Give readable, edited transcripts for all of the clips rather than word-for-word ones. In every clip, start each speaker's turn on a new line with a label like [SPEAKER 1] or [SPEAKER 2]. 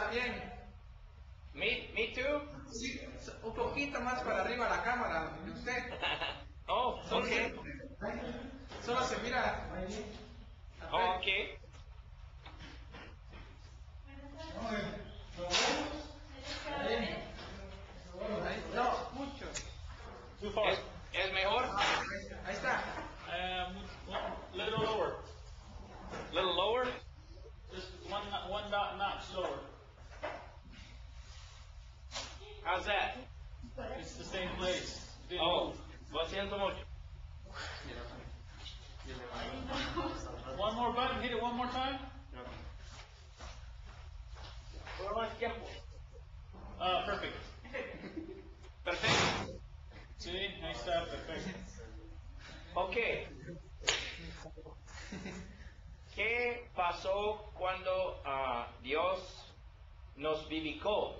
[SPEAKER 1] bien.
[SPEAKER 2] Me too?
[SPEAKER 1] Sí, un poquito más para arriba la cámara de usted.
[SPEAKER 2] Oh, okay.
[SPEAKER 1] Solo se mira.
[SPEAKER 2] Oh, okay.
[SPEAKER 1] No, mucho.
[SPEAKER 3] Too far.
[SPEAKER 2] ¿Es mejor?
[SPEAKER 1] Ahí está.
[SPEAKER 3] Little lower.
[SPEAKER 2] Little lower?
[SPEAKER 3] Just one notch lower.
[SPEAKER 2] How's that?
[SPEAKER 3] It's the same place. Didn't
[SPEAKER 2] Oh,
[SPEAKER 3] move.
[SPEAKER 2] lo siento mucho.
[SPEAKER 3] One more button. Hit it one more time.
[SPEAKER 2] Por más tiempo.
[SPEAKER 3] Perfect.
[SPEAKER 2] Perfecto.
[SPEAKER 3] Sí, ahí está, perfecto.
[SPEAKER 2] Ok. ¿Qué pasó cuando Dios nos vivificó?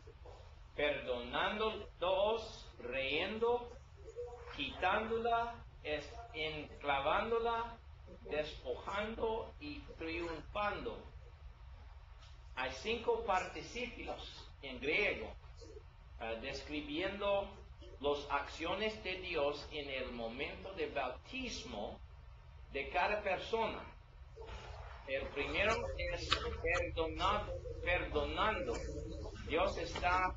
[SPEAKER 2] Perdonándolos, riendo, quitándola, enclavándola, despojando y triunfando. Hay 5 participios en griego describiendo las acciones de Dios en el momento de bautismo de cada persona. El primero es perdonando. Dios está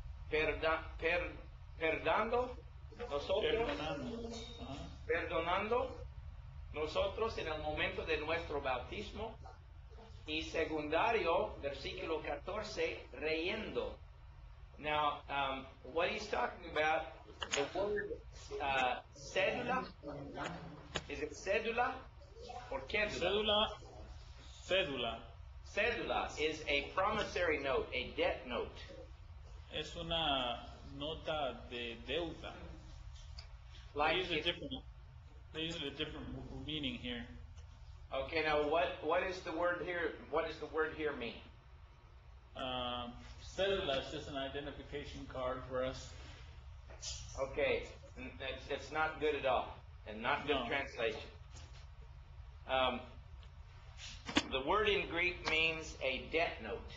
[SPEAKER 2] perdonando nosotros, perdonando nosotros en el momento de nuestro bautismo. Y secundario, versículo 14, riendo. Now, what he's talking about, the word cédula, is it cédula or cédula?
[SPEAKER 3] Cédula.
[SPEAKER 2] Cédula is a promissory note, a debt note.
[SPEAKER 3] Es una nota de deuda.
[SPEAKER 2] Like
[SPEAKER 3] They use a different meaning here.
[SPEAKER 2] Okay, now what is the word here? What does the word here mean?
[SPEAKER 3] Cédula is just an identification card for us.
[SPEAKER 2] Okay, it's not good at all, and not good translation. The word in Greek means a debt note.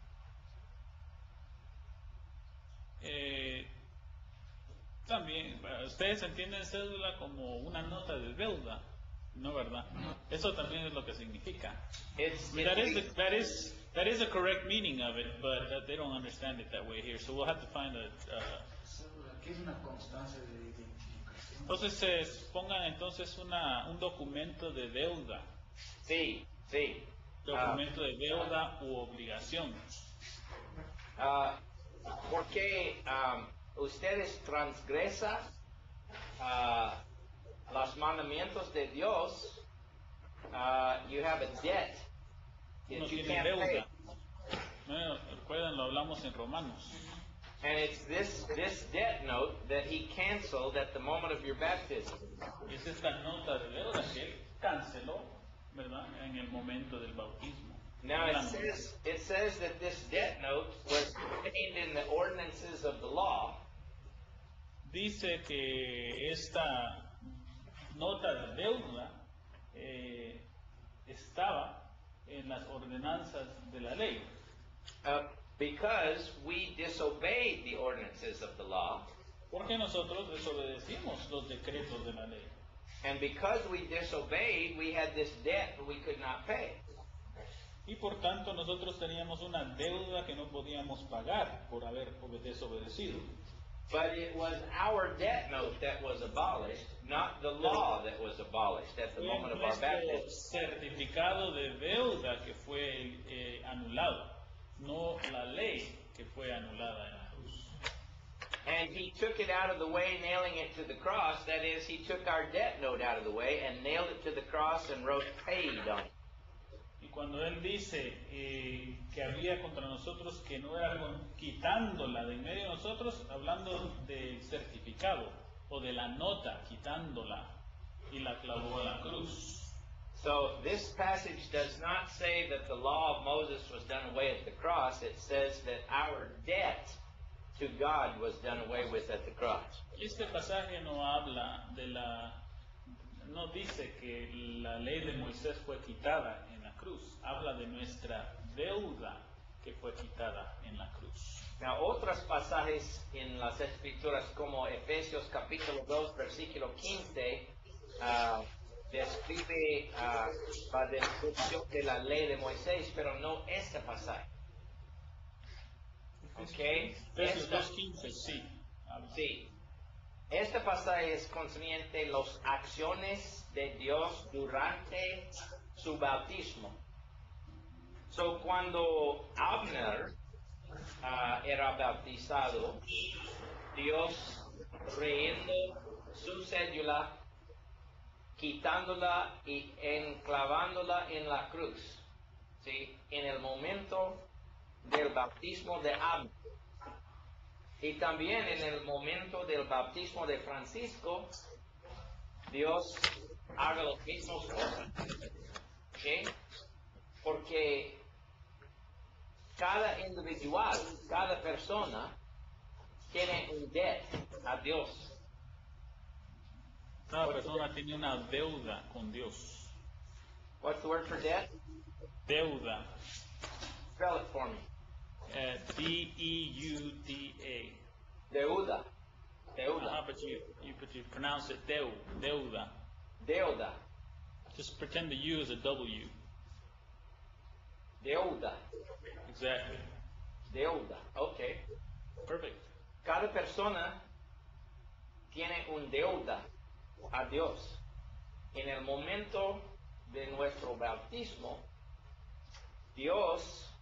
[SPEAKER 3] También, ustedes entienden cédula como una nota de deuda, ¿no, verdad? Eso también es lo que significa. That is the correct meaning of it, but they don't understand it that way here. So we'll have to find a.
[SPEAKER 1] ¿Qué es una constancia de identificación?
[SPEAKER 3] Entonces pongan entonces un documento de deuda.
[SPEAKER 2] Sí, sí.
[SPEAKER 3] Documento de deuda u obligación.
[SPEAKER 2] Porque ustedes transgresan los mandamientos de Dios, you have a debt that you can't pay.
[SPEAKER 3] Bueno, recuerdan, lo hablamos en Romanos.
[SPEAKER 2] And it's this debt note that he canceled at the moment of your baptism.
[SPEAKER 3] Y es esta nota de deuda que él canceló, ¿verdad? En el momento del bautismo.
[SPEAKER 2] Now it says that this debt note was contained in the ordinances of the law.
[SPEAKER 3] Dice que esta nota de deuda estaba en las ordenanzas de la ley.
[SPEAKER 2] Because we disobeyed the ordinances of the law.
[SPEAKER 3] Porque nosotros desobedecimos los decretos de la ley.
[SPEAKER 2] And because we disobeyed, we had this debt that we could not pay.
[SPEAKER 3] Y por tanto nosotros teníamos una deuda que no podíamos pagar por haber desobedecido.
[SPEAKER 2] But it was our debt note that was abolished, not the law that was abolished at the moment of our baptism.
[SPEAKER 3] Certificado de deuda que fue anulado, no la ley que fue anulada en la cruz.
[SPEAKER 2] And he took it out of the way, nailing it to the cross. That is, he took our debt note out of the way and nailed it to the cross and wrote paid on it.
[SPEAKER 3] Y cuando él dice que había contra nosotros que no era quitándola de en medio de nosotros, hablando del certificado o de la nota, quitándola y la clavó a la cruz.
[SPEAKER 2] So this passage does not say that the law of Moses was done away at the cross. It says that our debt to God was done away with at the cross.
[SPEAKER 3] Este pasaje no habla no dice que la ley de Moisés fue quitada en la cruz, habla de nuestra deuda que fue quitada en la cruz.
[SPEAKER 2] Now, otros pasajes en las Escrituras, como Efesios capítulo 2, versículo 15, describe la destrucción de la ley de Moisés, pero no este pasaje. ¿Ok?
[SPEAKER 3] Efesios 2:15, sí.
[SPEAKER 2] Sí. Este pasaje es concerniente las acciones de Dios durante su bautismo. So, cuando Abner era bautizado, Dios reyendo su cédula, quitándola y enclavándola en la cruz, ¿sí? En el momento del bautismo de Abner. Y también en el momento del bautismo de Francisco, Dios haga los mismos cosas. ¿Okay? Porque cada individual, cada persona, tiene un debt a Dios.
[SPEAKER 3] Cada persona tiene una deuda con Dios.
[SPEAKER 2] What's the word for debt?
[SPEAKER 3] Deuda.
[SPEAKER 2] Spell it for me.
[SPEAKER 3] D-E-U-D-A.
[SPEAKER 2] Deuda. Deuda.
[SPEAKER 3] But you pronounce it deuda.
[SPEAKER 2] Deuda.
[SPEAKER 3] Just pretend the U is a W.
[SPEAKER 2] Deuda.
[SPEAKER 3] Exactly.
[SPEAKER 2] Deuda. Okay.
[SPEAKER 3] Perfect.
[SPEAKER 2] Cada persona tiene un deuda a Dios. En el momento de nuestro bautismo, Dios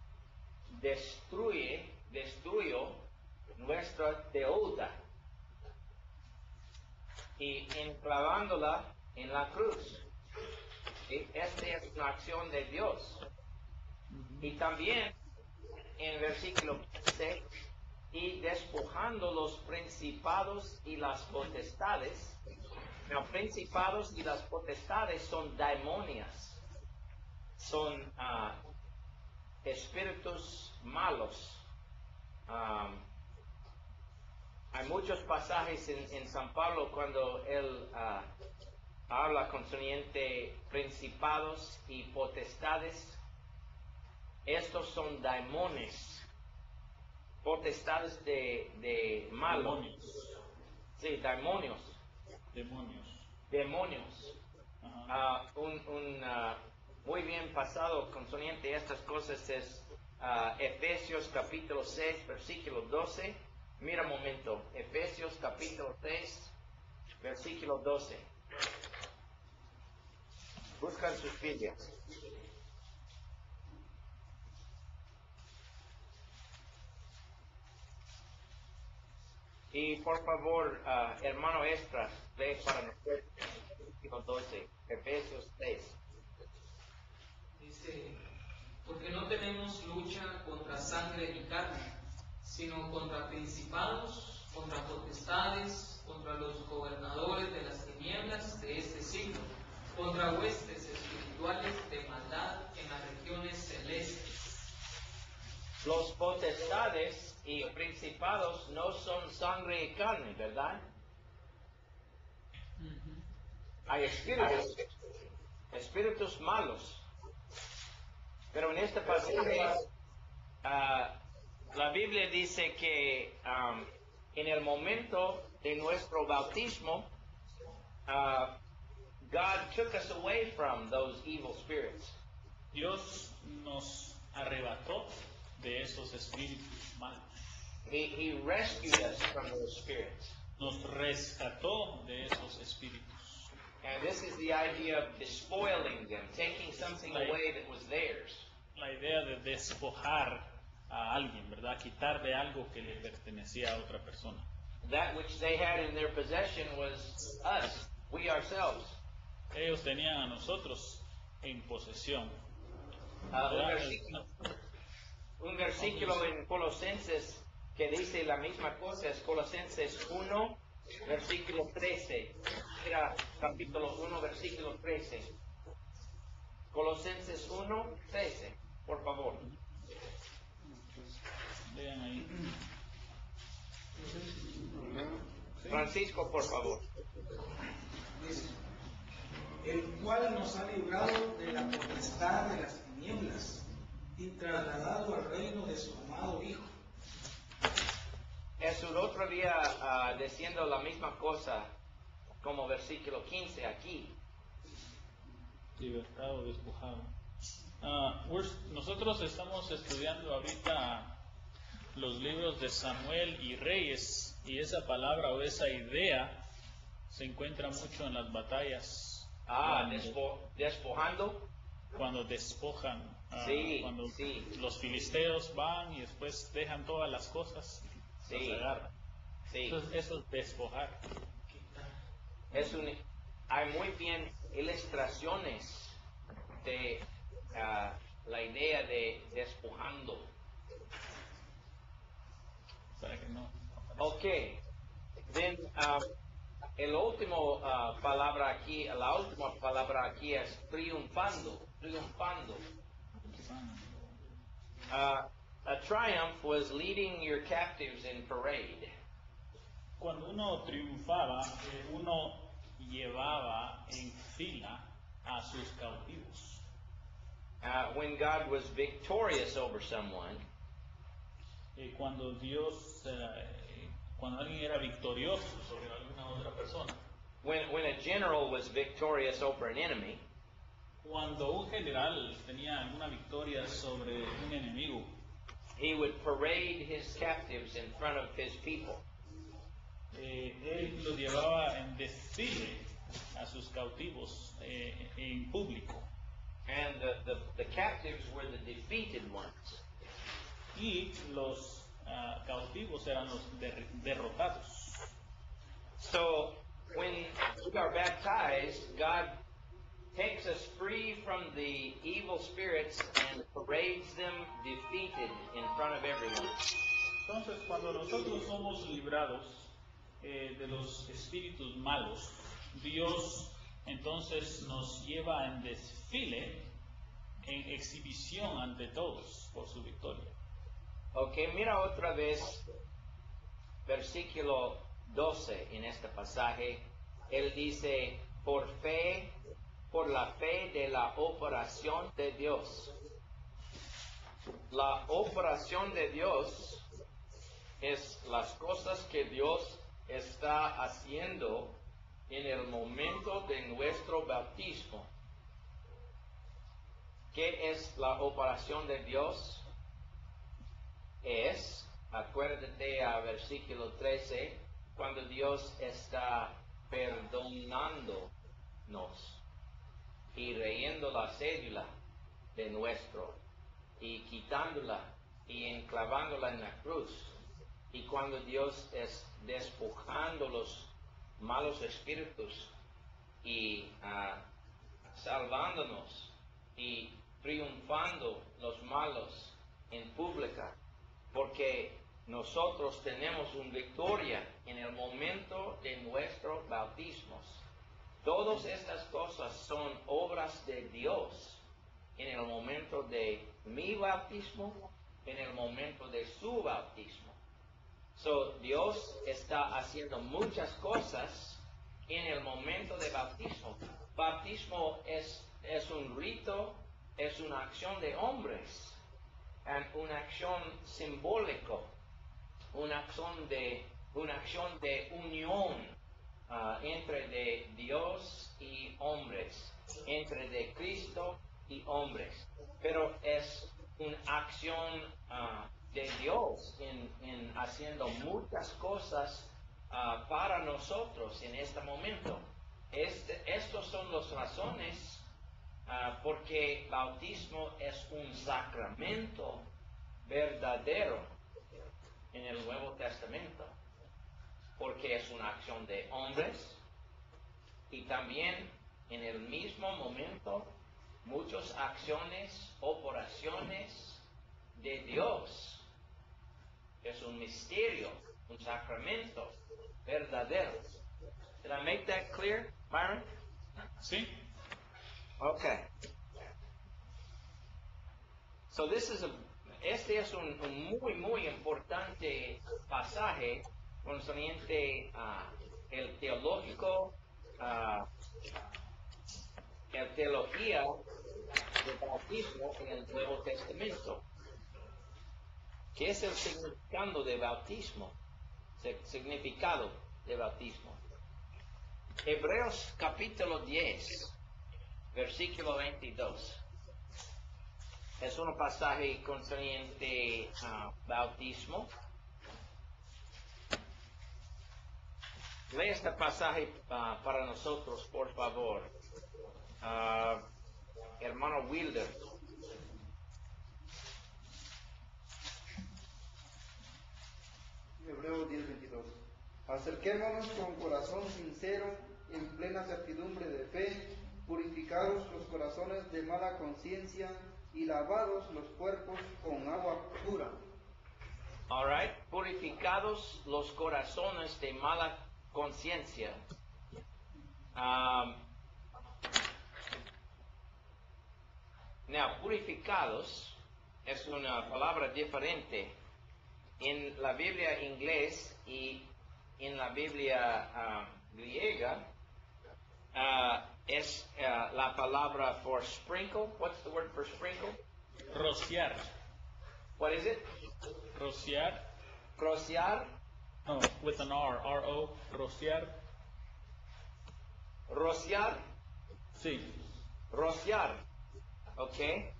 [SPEAKER 2] destruyó nuestra deuda y enclavándola en la cruz. Y esta es una acción de Dios. Y también en versículo 15, y despojando los principados y las potestades. Los principados y las potestades son demonios, son espíritus malos. Hay muchos pasajes en San Pablo cuando él habla concerniente principados y potestades. Estos son demonios, potestades de malo.
[SPEAKER 3] Demonios.
[SPEAKER 2] Sí, demonios.
[SPEAKER 3] Demonios.
[SPEAKER 2] Un muy bien pasado concerniente a estas cosas es Efesios capítulo 6, versículo 12. Mira un momento, Efesios capítulo 6, versículo 12. Buscan sus Biblias. Y por favor, hermano Estras, lee para nosotros, versículo 12, Efesios 6.
[SPEAKER 4] Dice, porque no tenemos lucha contra sangre y carne, sino contra principados, contra potestades, contra los gobernadores de las tinieblas de este siglo, contra huestes espirituales de maldad en las regiones celestes.
[SPEAKER 2] Los potestades y principados no son sangre y carne, ¿verdad? Hay espíritus malos. Pero en este pasaje, la Biblia dice que en el momento de nuestro bautismo, God took us away from those evil spirits.
[SPEAKER 3] Dios nos arrebató de esos espíritus malos.
[SPEAKER 2] He rescued us from those spirits.
[SPEAKER 3] Nos rescató de esos espíritus.
[SPEAKER 2] And this is the idea of despoiling them, taking something away that was theirs.
[SPEAKER 3] La idea de despojar a alguien, ¿verdad? Quitar de algo que le pertenecía a otra persona.
[SPEAKER 2] That which they had in their possession was us, we ourselves.
[SPEAKER 3] Ellos tenían a nosotros en posesión.
[SPEAKER 2] Un versículo en Colosenses que dice la misma cosa es Colosenses 1, versículo 13. Mira, capítulo 1, versículo 13. Colosenses 1, 13, por favor.
[SPEAKER 3] Vean ahí.
[SPEAKER 2] Francisco, por favor.
[SPEAKER 5] Dice, el cual nos ha librado de la potestad de las tinieblas y trasladado al reino de su amado Hijo.
[SPEAKER 2] Es el otro día diciendo la misma cosa como versículo 15 aquí.
[SPEAKER 3] Libertado, despojado. Nosotros estamos estudiando ahorita los libros de Samuel y Reyes, y esa palabra o esa idea se encuentra mucho en las batallas.
[SPEAKER 2] Despojando.
[SPEAKER 3] Cuando despojan,
[SPEAKER 2] Sí,
[SPEAKER 3] cuando
[SPEAKER 2] sí.
[SPEAKER 3] los filisteos van y después dejan todas las cosas,
[SPEAKER 2] Sí.
[SPEAKER 3] las agarran.
[SPEAKER 2] Sí.
[SPEAKER 3] Entonces, eso es despojar.
[SPEAKER 2] Hay muy bien ilustraciones de la idea de despojando.
[SPEAKER 3] Para que no.
[SPEAKER 2] Ok. Then, la última palabra aquí es triunfando. Triunfando. A triumph was leading your captives in parade.
[SPEAKER 3] Cuando uno triunfaba, uno llevaba en fila a sus cautivos.
[SPEAKER 2] When God was victorious over someone,
[SPEAKER 3] Cuando cuando alguien era victorioso sobre alguna otra persona.
[SPEAKER 2] when a general was victorious over an enemy,
[SPEAKER 3] Cuando un general tenía una victoria sobre un enemigo,
[SPEAKER 2] he would parade his captives in front of his people.
[SPEAKER 3] él los llevaba en desfile a sus cautivos en público.
[SPEAKER 2] And the captives were the defeated ones.
[SPEAKER 3] Y los cautivos eran los derrotados.
[SPEAKER 2] So when we are baptized, God takes us free from the evil spirits and parades them defeated in front of everyone.
[SPEAKER 3] Entonces, cuando nosotros somos librados de los espíritus malos, Dios entonces nos lleva en desfile, en exhibición ante todos por su victoria.
[SPEAKER 2] Ok, mira otra vez versículo 12 en este pasaje. Él dice, por la fe de la operación de Dios. La operación de Dios es las cosas que Dios está haciendo en el momento de nuestro bautismo. ¿Qué es la operación de Dios? Acuérdate a versículo 13, cuando Dios está perdonándonos y reyendo la cédula de nuestro y quitándola y enclavándola en la cruz. Y cuando Dios es despojando los malos espíritus y salvándonos y triunfando los malos en pública, porque nosotros tenemos una victoria en el momento de nuestros bautismos. Todas estas cosas son obras de Dios en el momento de mi bautismo, en el momento de su bautismo. So, Dios está haciendo muchas cosas en el momento de bautismo. Bautismo es un rito, es una acción de hombres, una acción simbólica, una acción de unión entre de Dios y hombres, entre de Cristo y hombres. Pero es una acción de Dios en haciendo muchas cosas para nosotros en este momento. Estos son las razones porque bautismo es un sacramento verdadero en el Nuevo Testamento, porque es una acción de hombres y también en el mismo momento muchas acciones, operaciones de Dios. Es un misterio, un sacramento verdadero. Did I make that clear, Byron?
[SPEAKER 3] ¿Sí?
[SPEAKER 2] Okay. So este es un muy importante pasaje concerniente el teológico, el teología de bautismo en el Nuevo Testamento. ¿Qué es el significado de bautismo? Significado de bautismo. Hebreos capítulo 10, versículo 22. Es un pasaje concerniente a bautismo. Lee este pasaje para nosotros, por favor. Hermano Wilder.
[SPEAKER 6] Hebreos 10:22. Acerquémonos con corazón sincero, en plena certidumbre de fe, purificados los corazones de mala conciencia y lavados los cuerpos con agua pura.
[SPEAKER 2] All right. Purificados los corazones de mala conciencia. Purificados es una palabra diferente en la Biblia inglés y en la Biblia griega. Es la palabra for sprinkle. What's the word for sprinkle?
[SPEAKER 3] Rociar.
[SPEAKER 2] What is it?
[SPEAKER 3] Rociar.
[SPEAKER 2] Rociar.
[SPEAKER 3] No, with an R. R-O. Rociar.
[SPEAKER 2] Rociar.
[SPEAKER 3] Sí.
[SPEAKER 2] Rociar. Ok.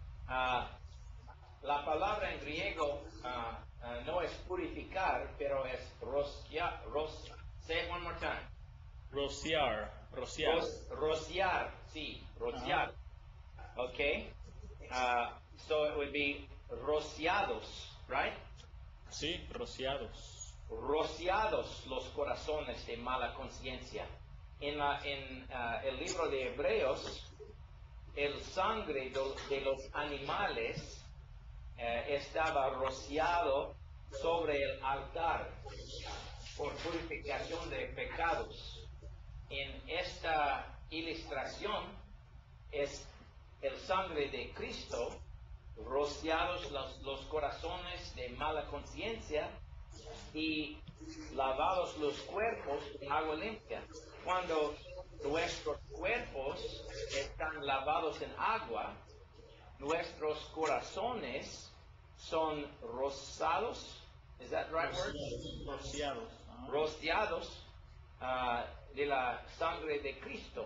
[SPEAKER 2] La palabra en griego no es purificar, pero es rociar. Say it one more time.
[SPEAKER 3] Rociar. Rociar.
[SPEAKER 2] Rociar. Sí, rociar. Okay. So it would be rociados, right?
[SPEAKER 3] Sí, rociados.
[SPEAKER 2] Rociados los corazones de mala conciencia. En el libro de Hebreos, el sangre de los animales estaba rociado sobre el altar por purificación de pecados. En esta ilustración es el sangre de Cristo, rociados los corazones de mala conciencia y lavados los cuerpos con agua limpia. Cuando nuestros cuerpos están lavados en agua, nuestros corazones son rozados. Is that right word?
[SPEAKER 3] Rociados.
[SPEAKER 2] Rociados de la sangre de Cristo.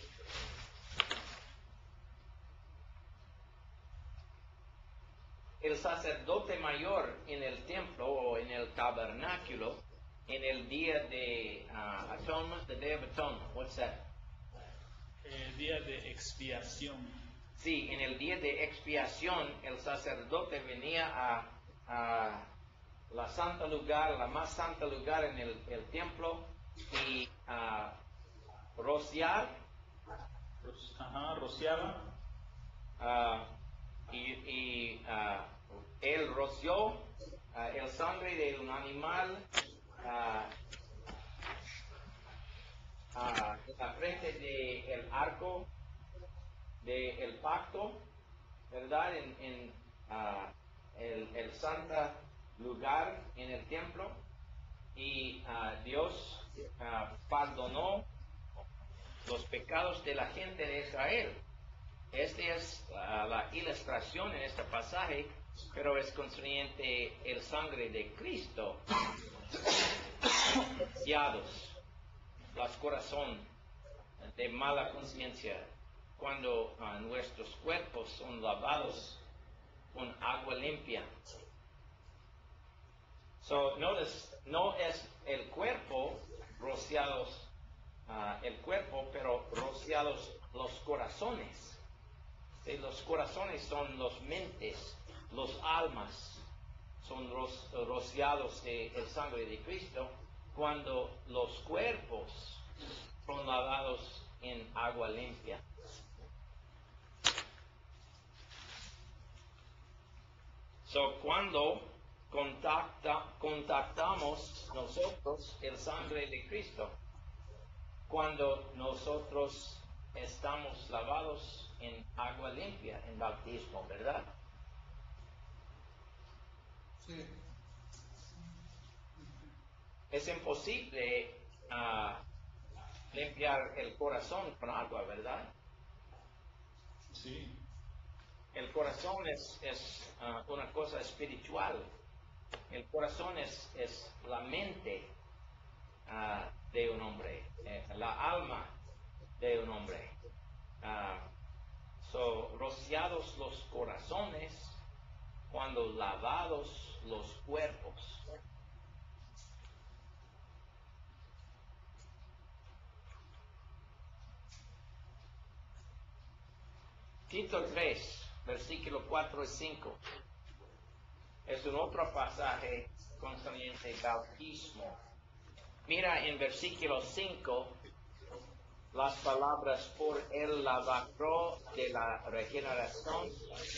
[SPEAKER 2] El sacerdote mayor en el templo o en el tabernáculo, en el día de atonement, the day of atonement, what's that?
[SPEAKER 3] El día de expiación.
[SPEAKER 2] Sí, en el día de expiación, el sacerdote venía a la santa lugar, la más santa lugar en el templo y rociar.
[SPEAKER 3] Rociaba.
[SPEAKER 2] Él roció el sangre de un animal en la frente del arco del pacto, ¿verdad? En el santo lugar en el templo, y Dios perdonó los pecados de la gente de Israel. Esta es la ilustración en este pasaje, pero es concerniente el sangre de Cristo, rociados los corazones de mala conciencia, cuando nuestros cuerpos son lavados con agua limpia. So notice, no es el cuerpo rociados, el cuerpo, pero rociados los corazones. ¿Sí? Los corazones son los mentes, los almas, son rociados de el sangre de Cristo, cuando los cuerpos son lavados en agua limpia. So, cuando contactamos nosotros el sangre de Cristo, cuando nosotros estamos lavados en agua limpia, en bautismo, ¿verdad?
[SPEAKER 1] Sí.
[SPEAKER 2] Es imposible limpiar el corazón con agua, ¿verdad?
[SPEAKER 3] Sí.
[SPEAKER 2] el corazón es una cosa espiritual. El corazón es la mente de un hombre, la alma de un hombre. Rociados los corazones cuando lavados los cuerpos. Tito 3, versículo 4 y 5. Es un otro pasaje concerniente al bautismo. Mira en versículo 5 las palabras por el lavacro de la regeneración.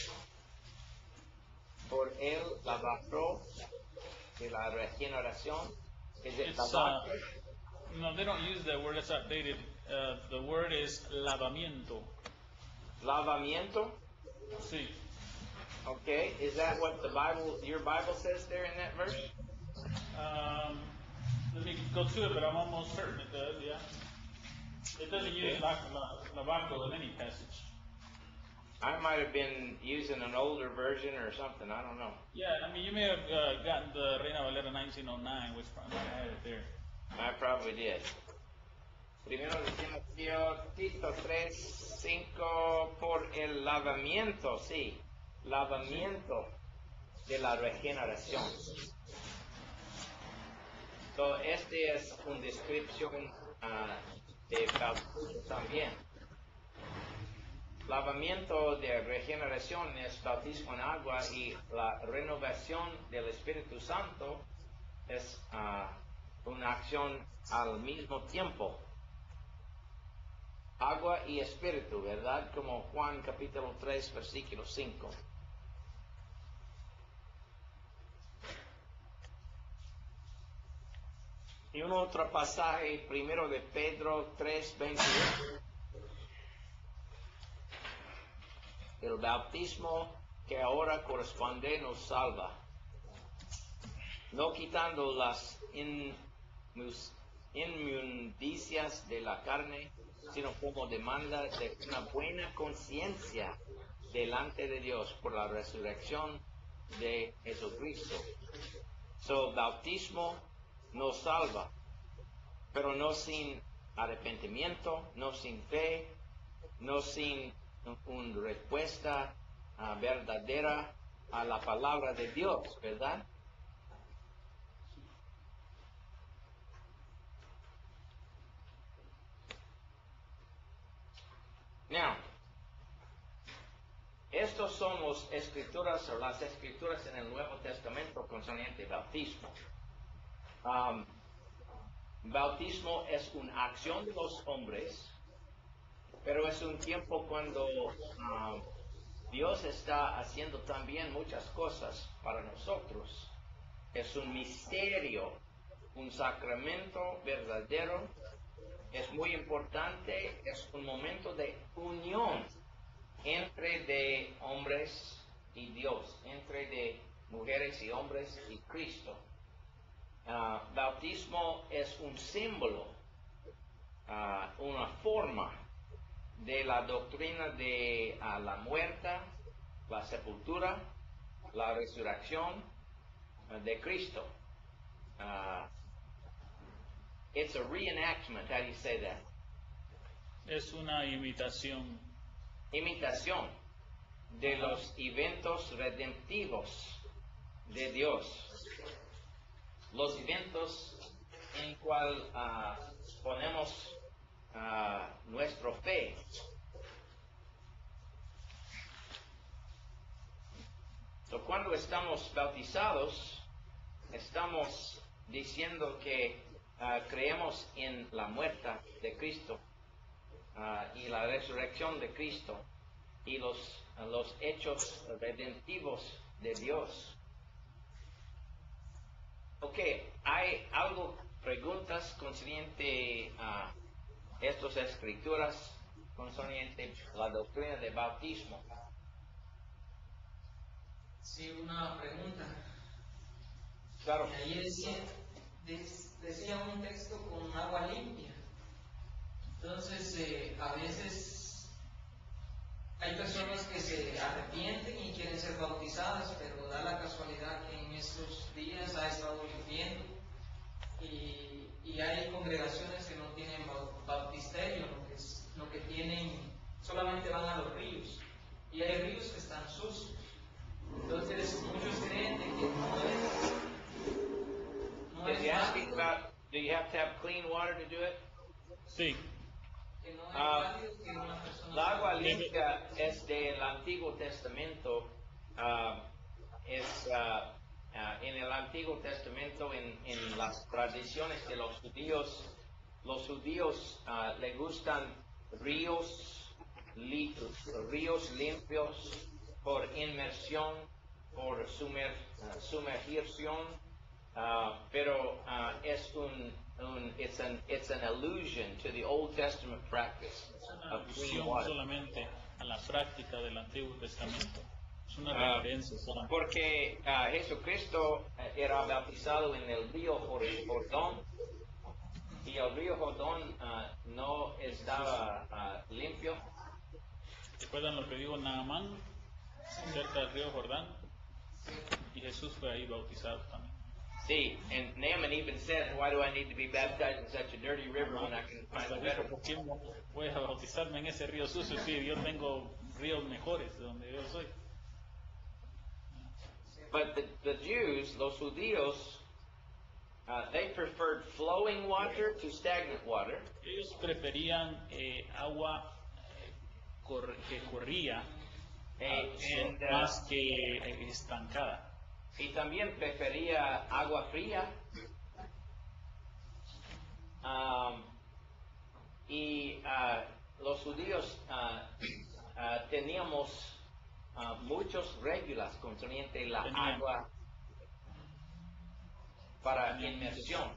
[SPEAKER 2] Por el lavacro de la regeneración. Is it lavacro?
[SPEAKER 3] No, they don't use that word. That's outdated. The word is lavamiento.
[SPEAKER 2] Lavamiento?
[SPEAKER 3] Sí.
[SPEAKER 2] Okay, is that what your Bible says there in that verse?
[SPEAKER 3] Let me go to it, but I'm almost certain it does, yeah. It doesn't use lavacro in any passage.
[SPEAKER 2] I might have been using an older version or something, I don't know.
[SPEAKER 3] Yeah, I mean, you may have gotten the Reina Valera 1909, which I might have it there.
[SPEAKER 2] I probably did. Primero de Timoteo, Tito 3, 5, por el lavamiento, sí, lavamiento de la regeneración. So, este es una descripción de bautismo también. Lavamiento de regeneración es bautismo en agua y la renovación del Espíritu Santo es una acción al mismo tiempo. Agua y espíritu, ¿verdad? Como Juan capítulo 3, versículo 5. Y un otro pasaje, primero de Pedro 3, 21. El bautismo que ahora corresponde nos salva, no quitando las inmundicias de la carne, sino como demanda de una buena conciencia delante de Dios por la resurrección de Jesucristo. So, bautismo nos salva, pero no sin arrepentimiento, no sin fe, no sin una respuesta verdadera a la palabra de Dios, ¿verdad? Now, estos son las escrituras en el Nuevo Testamento concerniente al bautismo. Bautismo es una acción de los hombres, pero es un tiempo cuando Dios está haciendo también muchas cosas para nosotros. Es un misterio, un sacramento verdadero. Es muy importante, es un momento de unión entre de hombres y Dios, entre de mujeres y hombres y Cristo. Bautismo es un símbolo, una forma de la doctrina de la muerte, la sepultura, la resurrección de Cristo. It's a reenactment. How do you say that?
[SPEAKER 3] Es una imitación.
[SPEAKER 2] Imitación de los eventos redemptivos de Dios. Los eventos en cual ponemos nuestra fe. So, cuando estamos bautizados, estamos diciendo que creemos en la muerte de Cristo y la resurrección de Cristo y los hechos redentivos de Dios. Ok, ¿hay preguntas concerniente a estas escrituras concerniente a la doctrina de bautismo?
[SPEAKER 4] Sí, una pregunta.
[SPEAKER 2] Claro.
[SPEAKER 4] Ahí decía un texto con agua limpia. Entonces, a veces Hay personas que se arrepienten y quieren ser bautizadas, pero da la casualidad que en estos días ha estado lloviendo y hay congregaciones que no tienen bautisterio, lo que tienen, solamente van a los ríos, y hay ríos que están sucios. Entonces muchos creen de que no es válido,
[SPEAKER 2] Do you have to have clean water to do it?
[SPEAKER 3] Sí.
[SPEAKER 4] que no es válido que una persona
[SPEAKER 2] La agua
[SPEAKER 4] se-
[SPEAKER 2] limpia es del Antiguo Testamento. En el Antiguo Testamento, en las tradiciones de los judíos le gustan ríos limpios por inmersión, por sumergión, pero es it's an allusion to the Old Testament practice
[SPEAKER 3] Es una
[SPEAKER 2] of clean
[SPEAKER 3] alusión
[SPEAKER 2] water.
[SPEAKER 3] solamente a la práctica del Antiguo Testamento. Es una referencia solamente.
[SPEAKER 2] Porque Jesucristo era bautizado en el río Jordán, y el río Jordán no estaba limpio.
[SPEAKER 3] ¿Recuerdan lo que dijo Naamán cerca del río Jordán? Y Jesús fue ahí bautizado también.
[SPEAKER 2] Sí, and Naaman even said, "Why do I need to be baptized in such a dirty river when I can find
[SPEAKER 3] Hasta
[SPEAKER 2] a
[SPEAKER 3] dijo,
[SPEAKER 2] better
[SPEAKER 3] ¿por qué voy a bautizarme en ese río sucio? Sí, yo tengo ríos mejores de donde yo soy.
[SPEAKER 2] But the Jews, los judíos, they preferred flowing water to stagnant water.
[SPEAKER 3] Ellos preferían agua que corría
[SPEAKER 2] And,
[SPEAKER 3] más que estancada.
[SPEAKER 2] y también prefería agua fría. Los judíos teníamos muchas reglas concernientes la
[SPEAKER 3] Tenían.
[SPEAKER 2] agua para inmersión.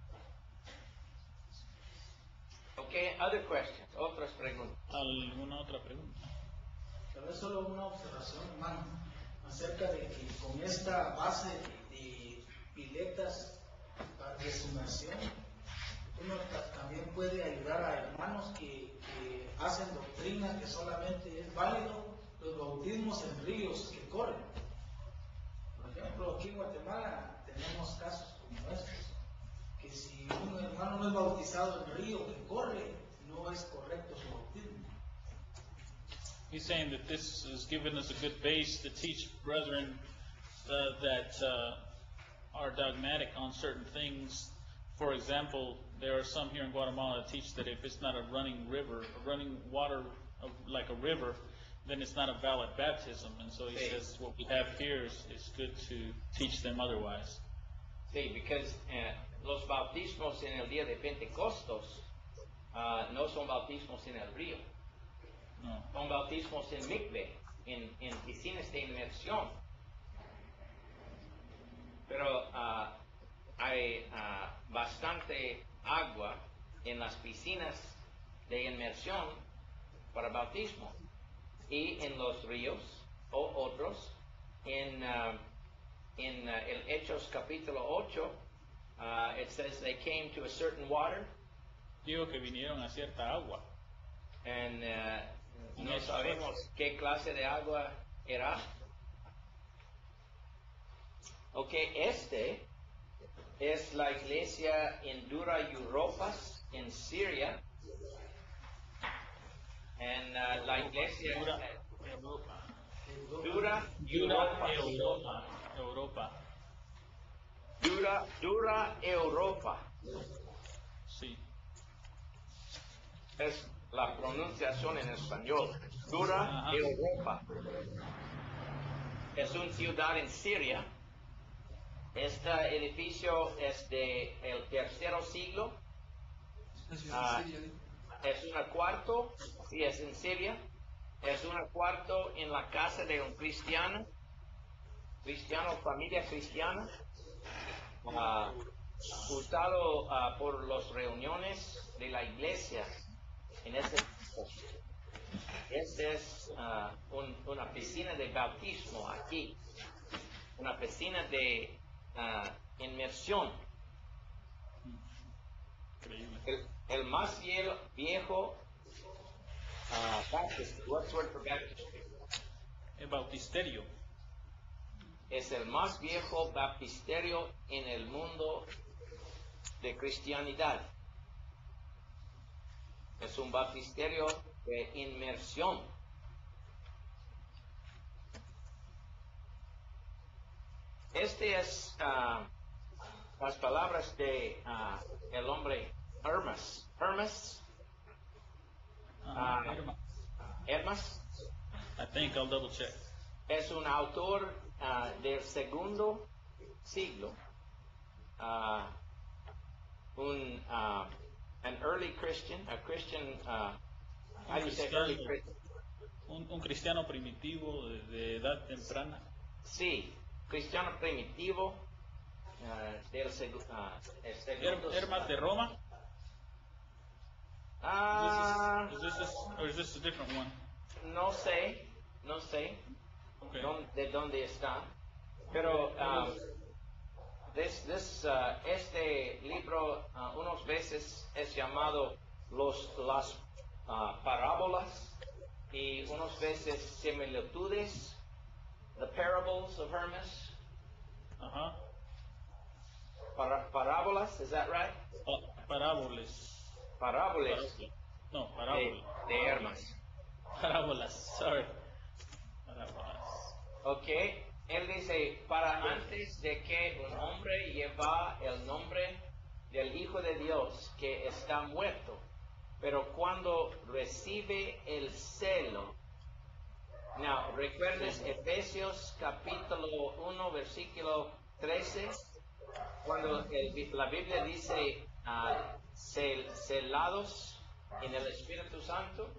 [SPEAKER 2] Okay, other questions, otras preguntas.
[SPEAKER 3] ¿Alguna otra pregunta?
[SPEAKER 5] Tal vez solo una observación, hermano, acerca de que con esta base de piletas de sumersión, uno también puede ayudar a hermanos que hacen doctrina que solamente es válido los bautismos en ríos que corren. Por ejemplo, aquí en Guatemala tenemos casos como estos, que si un hermano no es bautizado en río que corre, no es correcto su bautismo.
[SPEAKER 3] He's saying that this has given us a good base to teach brethren that are dogmatic on certain things. For example, there are some here in Guatemala that teach that if it's not a running river, a running water like a river, then it's not a valid baptism. And so he says what we have here is good to teach them otherwise.
[SPEAKER 2] Sí, because los bautismos en el día de Pentecostos no son bautismos en el río.
[SPEAKER 3] No.
[SPEAKER 2] Son bautismos en mikve, en piscinas de inmersión. Pero hay bastante agua en las piscinas de inmersión para bautismo. Y en los ríos o otros, en el Hechos capítulo 8, it says they came to a certain water,
[SPEAKER 3] Digo que vinieron a cierta agua.
[SPEAKER 2] and no sabemos qué clase de agua era. Ok, este es la iglesia en Dura Europas, en Siria. En la iglesia Dura Europas.
[SPEAKER 3] Europa.
[SPEAKER 2] Dura Europa.
[SPEAKER 3] Sí.
[SPEAKER 2] Es la pronunciación en español. Dura
[SPEAKER 3] Ajá.
[SPEAKER 2] Europa. Es una ciudad en Siria. Este edificio es del tercer siglo. Es un cuarto, si es en Siria. Es un cuarto en la casa de un cristiano, familia cristiana, usado por las reuniones de la iglesia en este tiempo. Esta es una piscina de bautismo aquí, una piscina de inmersión.
[SPEAKER 3] Increíble.
[SPEAKER 2] El más viejo baptistry. What's the word for baptistry?
[SPEAKER 3] El bautisterio.
[SPEAKER 2] Es el más viejo baptisterio en el mundo de cristianidad. Es un baptisterio de inmersión. Este es las palabras de el hombre Hermas. Hermas
[SPEAKER 3] I think I'll double check.
[SPEAKER 2] es un autor del segundo siglo, an early Christian, a Christian, how do you say early Christian?
[SPEAKER 3] Un cristiano primitivo de edad temprana.
[SPEAKER 2] Sí, cristiano primitivo del el segundo.
[SPEAKER 3] Hermas de Roma. Or is this a different one?
[SPEAKER 2] No sé
[SPEAKER 3] Okay.
[SPEAKER 2] de dónde está, pero este libro unas veces es llamado las parábolas y unas veces similitudes, the parables of Hermas.
[SPEAKER 3] Ajá.
[SPEAKER 2] Parábolas, is that right?
[SPEAKER 3] Paráboles.
[SPEAKER 2] Parábolas
[SPEAKER 3] No, parábolas.
[SPEAKER 2] de Hermas.
[SPEAKER 3] Parábolas, sorry. Parábolas.
[SPEAKER 2] Ok, él dice, para antes de que un hombre lleva el nombre del Hijo de Dios que está muerto, pero cuando recibe el celo. Now, recuerdes Efesios capítulo 1, versículo 13, cuando la Biblia dice celados en el Espíritu Santo.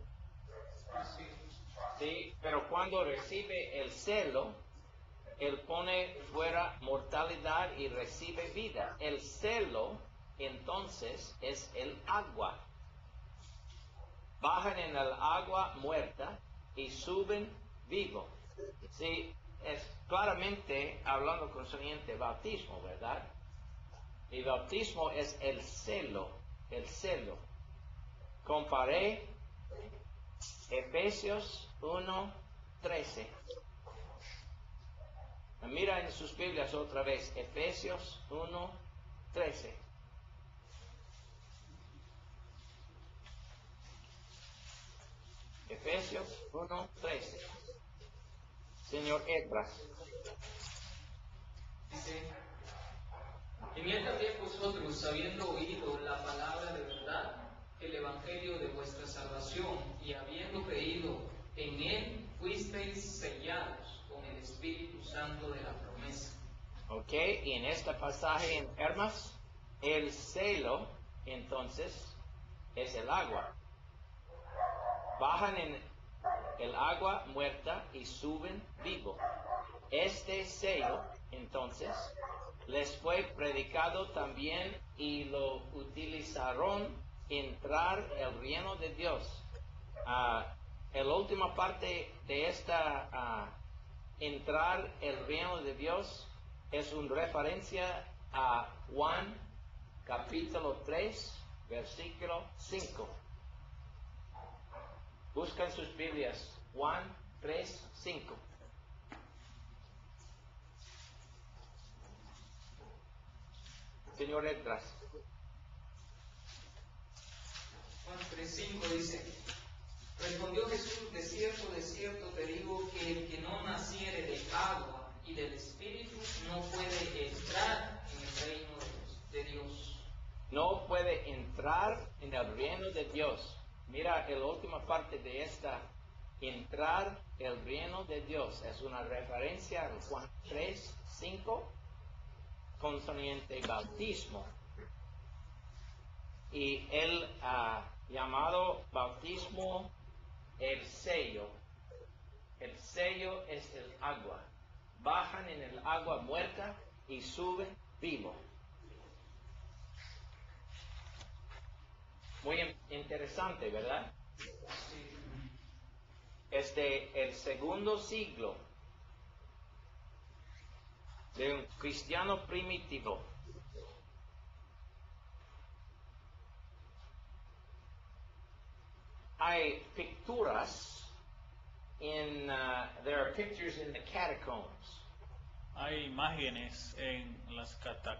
[SPEAKER 2] Sí, pero cuando recibe el celo, él pone fuera mortalidad y recibe vida. El celo, entonces, es el agua. Bajan en el agua muerta y suben vivo. Sí, es claramente hablando concerniente bautismo, ¿verdad? Y bautismo es el celo, Comparé Efesios 1:13. Mira en sus Biblias otra vez, Efesios 1:13. Efesios 1:13. Señor Edras.
[SPEAKER 4] Dice, en él también vosotros, habiendo oído la palabra de verdad, el evangelio de vuestra salvación, y habiendo creído en él, fuisteis sellados con el Espíritu Santo de la promesa.
[SPEAKER 2] Ok, y en este pasaje en Hermas, el celo, entonces, es el agua. Bajan en el agua muerta y suben vivo. Este sello, entonces, les fue predicado también y lo utilizaron entrar el reino de Dios. La última parte de esta entrar el reino de Dios es una referencia a Juan capítulo 3 versículo 5. Buscan sus Biblias, Juan 3:5. Señor Edras.
[SPEAKER 4] Juan 3:5 dice, respondió Jesús, de cierto te digo que el que no naciere de agua y del Espíritu no puede entrar en el reino de Dios.
[SPEAKER 2] No puede entrar en el reino de Dios. Mira, la última parte de esta, entrar el reino de Dios, es una referencia a Juan 3:5, concerniente bautismo. Y el llamado bautismo, el sello es el agua. Bajan en el agua muerta y suben vivo. Muy interesante, ¿verdad? El segundo siglo de un cristiano primitivo. hay picturas there are pictures in the catacombs.
[SPEAKER 3] Hay imágenes en las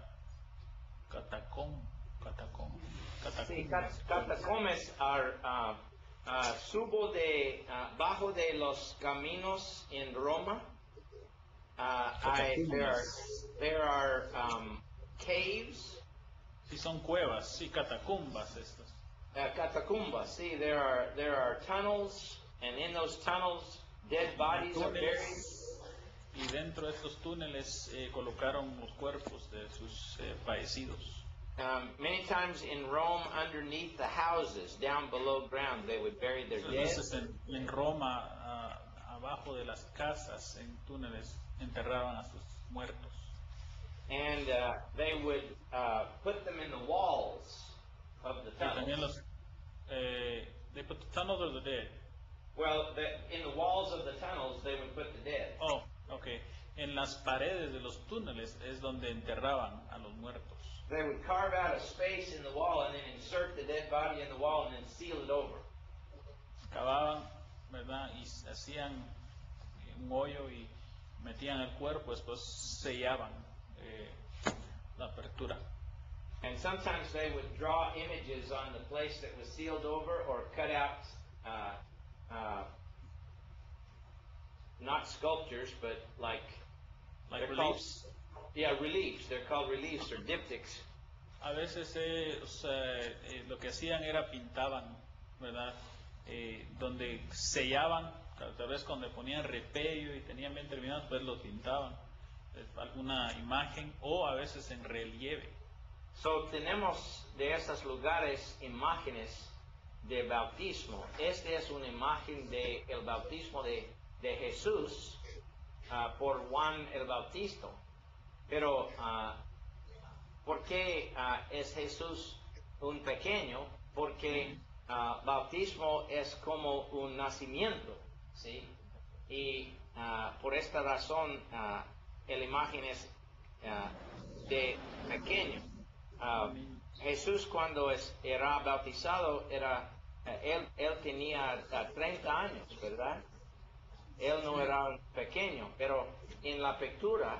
[SPEAKER 2] Sí,
[SPEAKER 3] catacumbas.
[SPEAKER 2] catacombas are bajo de los caminos en Roma. There are caves.
[SPEAKER 3] Sí, son cuevas, sí, catacumbas estas.
[SPEAKER 2] Catacumbas. See, there are tunnels, and in those tunnels, dead bodies are buried.
[SPEAKER 3] Y dentro de estos túneles colocaron los cuerpos de sus fallecidos.
[SPEAKER 2] Many times in Rome, underneath the houses, down below ground, they would bury their dead.
[SPEAKER 3] Entonces en Roma, abajo de las casas, en túneles, enterraban a sus muertos.
[SPEAKER 2] And they would put them in the walls of the
[SPEAKER 3] Y también
[SPEAKER 2] tunnels.
[SPEAKER 3] they put the tunnels of the dead.
[SPEAKER 2] Well, in the walls of the tunnels, they would put the dead.
[SPEAKER 3] Oh, okay. En las paredes de los túneles es donde enterraban a los muertos.
[SPEAKER 2] They would carve out a space in the wall and then insert the dead body in the wall and then seal it over.
[SPEAKER 3] Cavaban, ¿verdad? Y hacían un hoyo y metían el cuerpo, después sellaban la apertura.
[SPEAKER 2] And sometimes they would draw images on the place that was sealed over or cut out, not sculptures, but like they're called-
[SPEAKER 3] Reliefs.
[SPEAKER 2] Yeah, reliefs. They're called reliefs or diptychs.
[SPEAKER 3] A veces lo que hacían era pintaban, ¿verdad? Donde sellaban, tal vez cuando ponían repello y tenían bien terminados, pues lo pintaban, alguna imagen, o a veces en relieve.
[SPEAKER 2] So tenemos de esos lugares imágenes de bautismo. Esta es una imagen del bautismo de Jesús por Juan el Bautista. Pero, ¿por qué es Jesús un pequeño? Porque bautismo es como un nacimiento, ¿sí? Y por esta razón la imagen es de pequeño. Jesús cuando era bautizado, él tenía 30 años, ¿verdad? Él no era un pequeño, pero en la pintura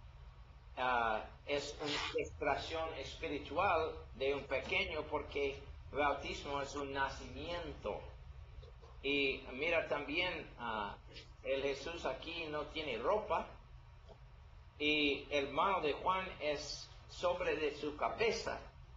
[SPEAKER 2] es una expresión espiritual de un pequeño porque el bautismo es un nacimiento. Y mira también, el Jesús aquí no tiene ropa y el mano de Juan es sobre de su cabeza.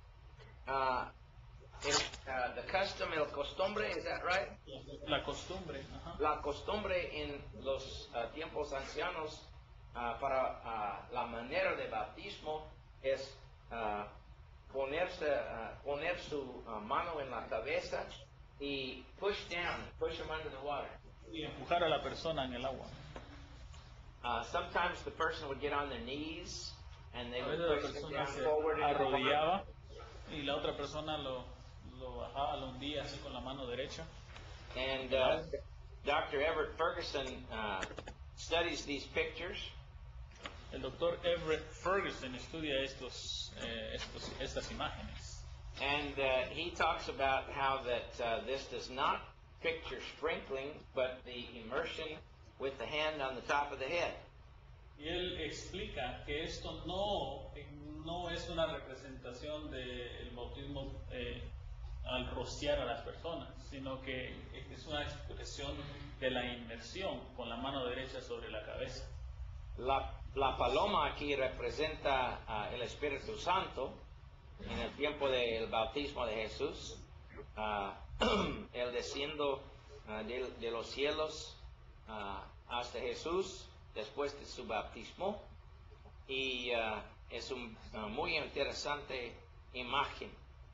[SPEAKER 2] The custom, el costumbre, is that right?
[SPEAKER 3] La costumbre, ajá.
[SPEAKER 2] La costumbre en los tiempos ancianos para la manera de bautismo es poner su mano en la cabeza y push him under the water.
[SPEAKER 3] Y empujar a la persona en el agua.
[SPEAKER 2] Sometimes the person would get on their knees and they
[SPEAKER 3] A
[SPEAKER 2] would
[SPEAKER 3] veces la
[SPEAKER 2] push him
[SPEAKER 3] persona
[SPEAKER 2] down
[SPEAKER 3] se
[SPEAKER 2] forward into the water.
[SPEAKER 3] arrodillaba y la otra persona lo bajaba, lo hundía así con la mano derecha.
[SPEAKER 2] And Dr. Everett Ferguson studies these pictures.
[SPEAKER 3] El doctor Everett Ferguson estudia estas imágenes.
[SPEAKER 2] And he talks about how that this does not picture sprinkling, but the immersion with the hand on the top of the head.
[SPEAKER 3] Y él explica que esto no es una representación del bautismo al rociar a las personas, sino que es una expresión de la inmersión con la mano derecha sobre la cabeza.
[SPEAKER 2] La paloma aquí representa el Espíritu Santo en el tiempo del bautismo de Jesús, el desciendo de los cielos hasta Jesús después de su bautismo, y es una muy interesante imagen.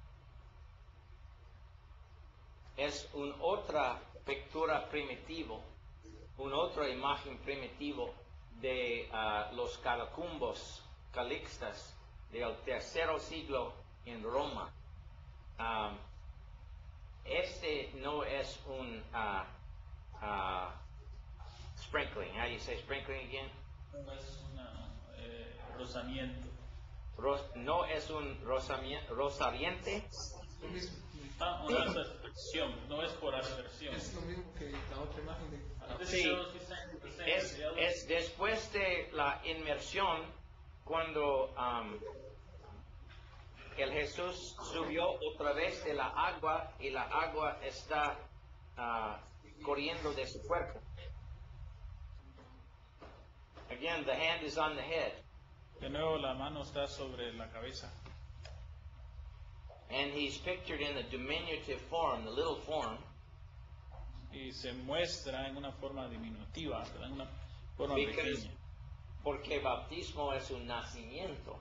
[SPEAKER 2] Es una otra pintura primitivo, una otra imagen primitivo de los catacumbos calixtas del tercer siglo en Roma. Este no es un sprinkling. How do you say sprinkling again?
[SPEAKER 3] No es un rozamiento.
[SPEAKER 2] No es un rozamiente.
[SPEAKER 3] Una aspersión, no es por aspersión.
[SPEAKER 1] Es lo mismo que la otra imagen de...
[SPEAKER 2] Sí, es después de la inmersión cuando el Jesús subió otra vez de la agua y la agua está corriendo de su cuerpo. Again, the hand is on the head.
[SPEAKER 3] De nuevo la mano está sobre la cabeza.
[SPEAKER 2] And he's pictured in the diminutive form, the little form.
[SPEAKER 3] Y se muestra en una forma diminutiva, ¿verdad? En una forma
[SPEAKER 2] Because,
[SPEAKER 3] pequeña.
[SPEAKER 2] porque bautismo es un nacimiento.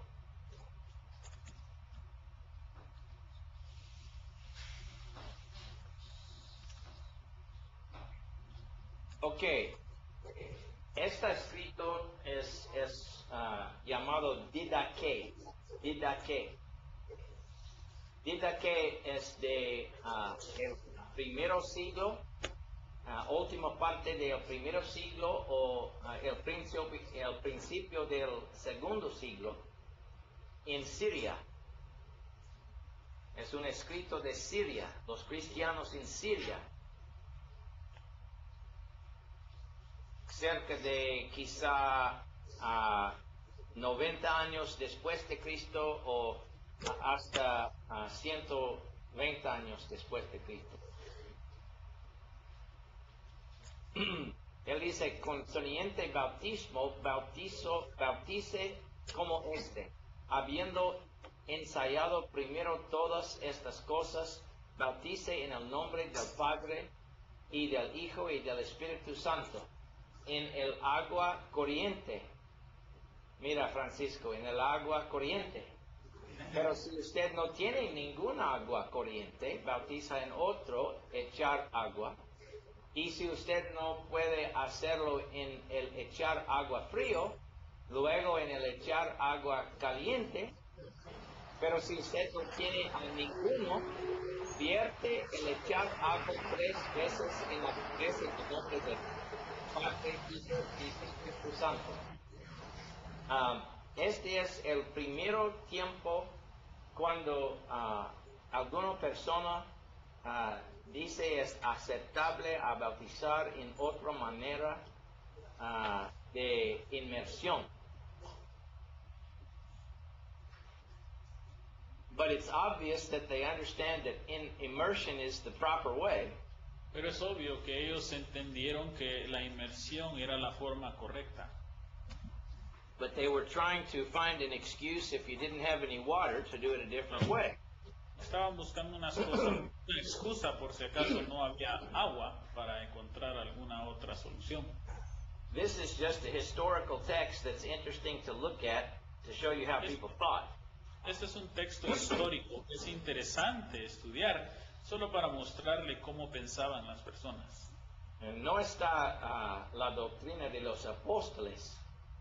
[SPEAKER 2] Ok, está escrito es llamado Didache. Didache. Didache es de el primer siglo, última parte del primer siglo o el principio del segundo siglo en Siria. Es un escrito de Siria, los cristianos en Siria. Cerca de quizá 90 años después de Cristo o hasta 120 años después de Cristo. Él dice, consoniente bautismo, bautice como habiendo ensayado primero todas estas cosas, bautice en el nombre del Padre y del Hijo y del Espíritu Santo, en el agua corriente. Mira, Francisco, en el agua corriente. Pero si usted no tiene ninguna agua corriente, bautiza en otro, echar agua. Y si usted no puede hacerlo en el echar agua frío, luego en el echar agua caliente. Pero si usted no tiene ninguno, vierte el echar agua 3 veces en la cabeza en nombre del Padre, Hijo y Espíritu Santo. Este es el primer tiempo cuando alguna persona dice es aceptable a bautizar en otra manera de inmersión. But it's obvious that they understand that immersion is the proper way.
[SPEAKER 3] Pero es obvio que ellos entendieron que la inmersión era la forma correcta.
[SPEAKER 2] But they were trying to find an excuse if you didn't have any water to do it a different way.
[SPEAKER 3] Estaban buscando una excusa por si acaso no había agua para encontrar alguna otra solución.
[SPEAKER 2] This is just a historical text that's interesting to look at to show you how people thought.
[SPEAKER 3] Este es un texto histórico que es interesante estudiar solo para mostrarle cómo pensaban las personas.
[SPEAKER 2] No está la doctrina de los apóstoles.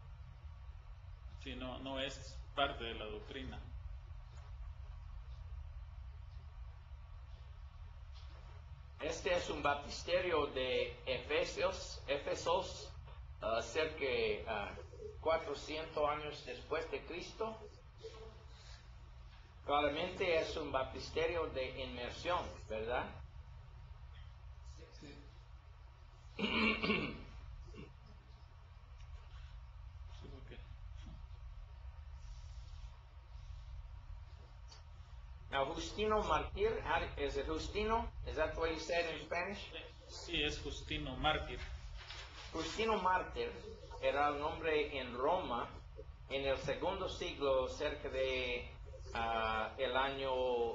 [SPEAKER 3] Sino no es parte de la doctrina.
[SPEAKER 2] Este es un baptisterio de Éfesos, cerca de 400 años después de Cristo. Claramente es un baptisterio de inmersión, ¿verdad? Now, Justino Mártir, is it Justino? Is that the way you say it in Spanish?
[SPEAKER 3] Sí, es Justino Mártir.
[SPEAKER 2] Justino Mártir era un hombre en Roma en el segundo siglo, cerca de el año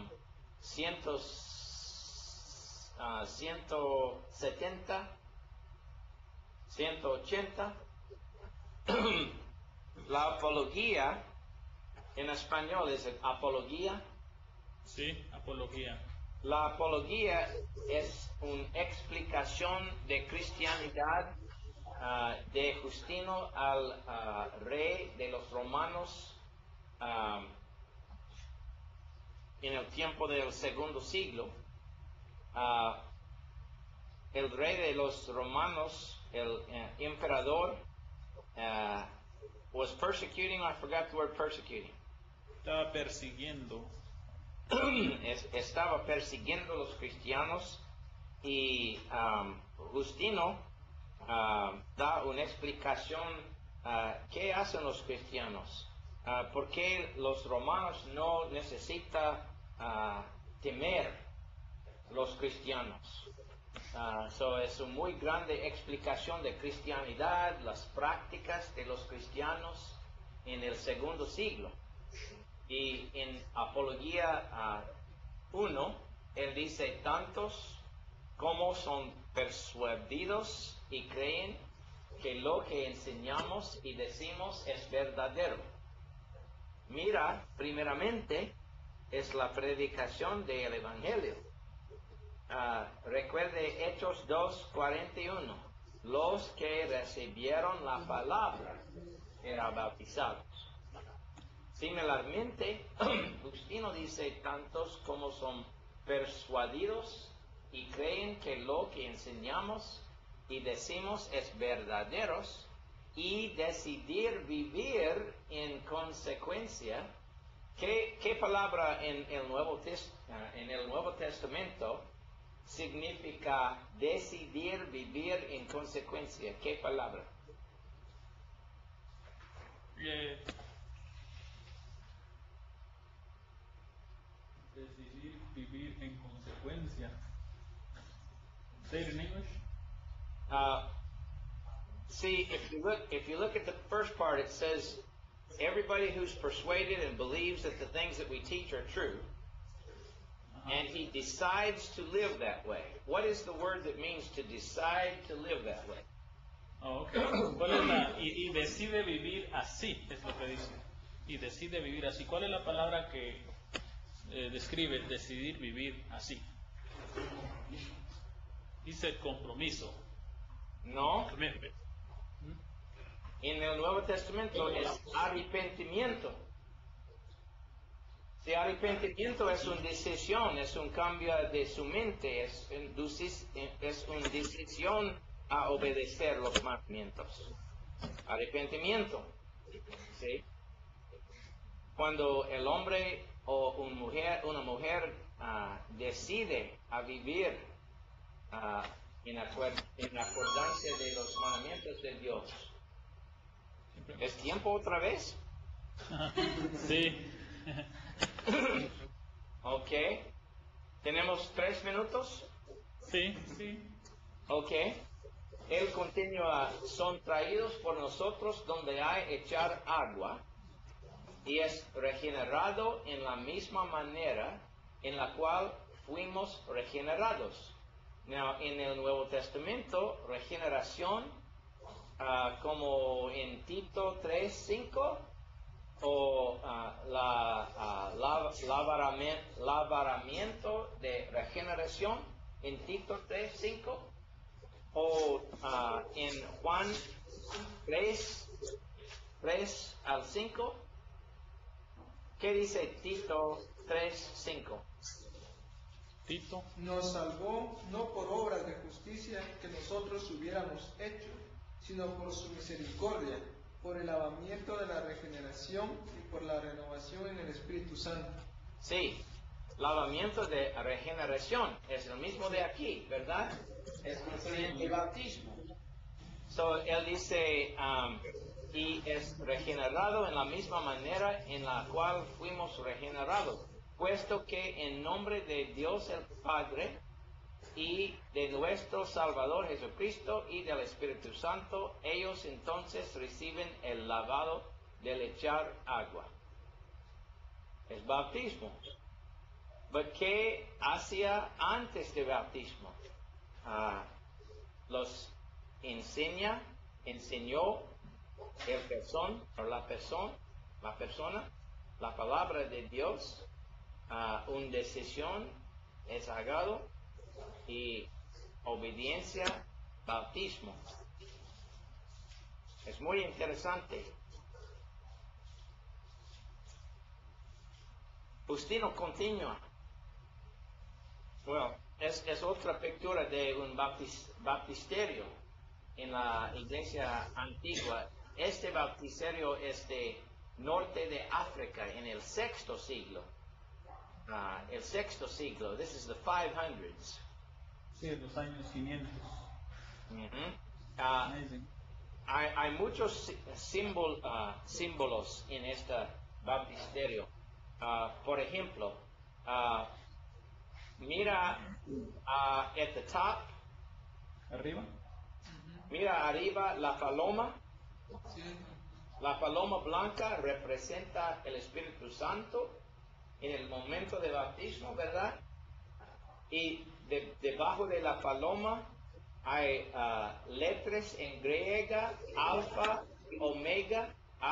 [SPEAKER 2] 170, 180. La apología, en español es apología.
[SPEAKER 3] Sí, apología.
[SPEAKER 2] La apología es una explicación de cristianidad de Justino al rey de los romanos en el tiempo del segundo siglo. El rey de los romanos, el emperador, was persecuting. I forgot the word persecuting.
[SPEAKER 3] Estaba persiguiendo.
[SPEAKER 2] estaba persiguiendo a los cristianos y Justino da una explicación qué hacen los cristianos, por qué los romanos no necesitan temer los cristianos. Es una muy grande explicación de cristianidad, las prácticas de los cristianos en el segundo siglo. Y en Apología 1, él dice, tantos como son persuadidos y creen que lo que enseñamos y decimos es verdadero. Mira, primeramente, es la predicación del Evangelio. Recuerde Hechos 2:41. Los que recibieron la palabra eran bautizados. Similarmente, Justino dice, tantos como son persuadidos y creen que lo que enseñamos y decimos es verdaderos, y decidir vivir en consecuencia. ¿Qué palabra en el Nuevo Testamento significa decidir vivir en consecuencia? ¿Qué palabra?
[SPEAKER 3] Decidir vivir en consecuencia. Say it in English.
[SPEAKER 2] See, if you look at the first part, it says, everybody who's persuaded and believes that the things that we teach are true, and he decides to live that way. What is the word that means to decide to live that way?
[SPEAKER 3] Oh, okay. ¿Cuál es y decide vivir así, es lo que dice. Y decide vivir así. ¿Cuál es la palabra que describe decidir vivir así? Dice compromiso.
[SPEAKER 2] No. En el Nuevo Testamento es arrepentimiento. Si arrepentimiento es una decisión, es un cambio de su mente, es una decisión a obedecer los mandamientos. Arrepentimiento. ¿Sí? Cuando el hombre o una mujer decide a vivir en acordancia de los mandamientos de Dios. ¿Es tiempo otra vez?
[SPEAKER 3] Sí.
[SPEAKER 2] Ok. ¿Tenemos 3 minutos?
[SPEAKER 3] Sí, sí.
[SPEAKER 2] Ok. Él continúa, son traídos por nosotros donde hay echar agua, y es regenerado en la misma manera en la cual fuimos regenerados. Now, en el Nuevo Testamento, regeneración, como en Tito 3:5, o lavaramiento de regeneración en Tito 3:5, o en Juan 3:3-5. ¿Qué dice Tito 3:5?
[SPEAKER 3] Tito.
[SPEAKER 1] Nos salvó no por obras de justicia que nosotros hubiéramos hecho, sino por su misericordia, por el lavamiento de la regeneración y por la renovación en el Espíritu Santo.
[SPEAKER 2] Sí, lavamiento de regeneración es el mismo de aquí, ¿verdad? Es el bautismo. So, él dice, y es regenerado en la misma manera en la cual fuimos regenerados, puesto que en nombre de Dios el Padre y de nuestro Salvador Jesucristo y del Espíritu Santo, ellos entonces reciben el lavado del echar agua. Es bautismo. Pero ¿qué hacía antes del bautismo? Los enseñó la persona, la palabra de Dios, una decisión es hagado, y obediencia, bautismo. Es muy interesante. Justino continúa. Bueno, es otra pintura de un baptisterio en la iglesia antigua. Este baptisterio es de norte de África en el 6º siglo. el sexto siglo. This is the 500s.
[SPEAKER 3] Sí, los años 500.
[SPEAKER 2] Ujú.
[SPEAKER 3] Amazing.
[SPEAKER 2] Hay muchos símbolos en este baptisterio. Por ejemplo, mira at the top,
[SPEAKER 3] Arriba.
[SPEAKER 2] mira arriba la paloma.
[SPEAKER 1] Sí.
[SPEAKER 2] La paloma blanca representa el Espíritu Santo en el momento de bautismo, ¿verdad? Y debajo de la paloma hay letras en griega, alfa y omega.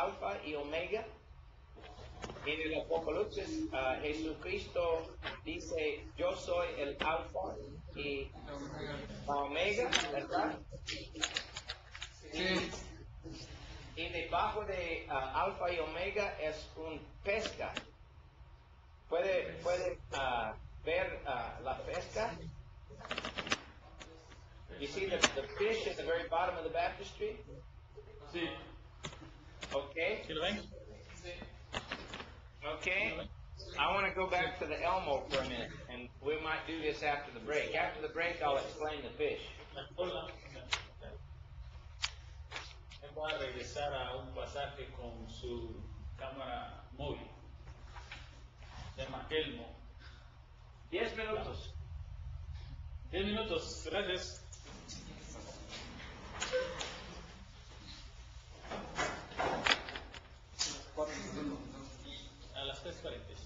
[SPEAKER 2] En el Apocalipsis, Jesucristo dice, yo soy el alfa y la omega, ¿verdad?
[SPEAKER 1] Sí.
[SPEAKER 2] Y debajo de alfa y omega es un pesca. ¿Puede ver la pesca? You see the fish at the very bottom of the baptistry?
[SPEAKER 3] Sí.
[SPEAKER 2] Okay.
[SPEAKER 3] ¿Sí lo ven?
[SPEAKER 2] Okay. I want to go back to the Elmo for a minute, and we might do this after the break. After the break, I'll explain the fish.
[SPEAKER 3] La cola. Voy a regresar a un pasaje con su cámara móvil. Se llama Elmo.
[SPEAKER 2] 10 minutos.
[SPEAKER 3] 10 minutos, gracias. A las 3:45.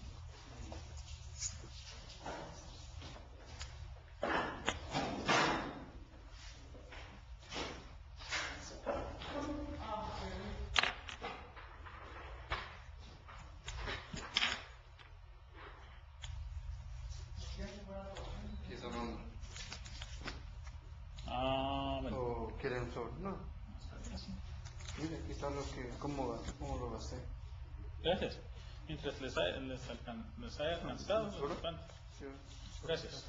[SPEAKER 3] Bueno.
[SPEAKER 6] ¿O quieren sobre? No. Mira, aquí está cómo lo gasté.
[SPEAKER 3] Gracias. Mientras les haya alcanzado, lo importante.
[SPEAKER 6] Sí.
[SPEAKER 3] Gracias.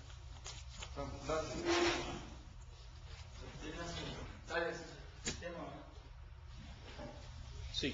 [SPEAKER 3] Sí.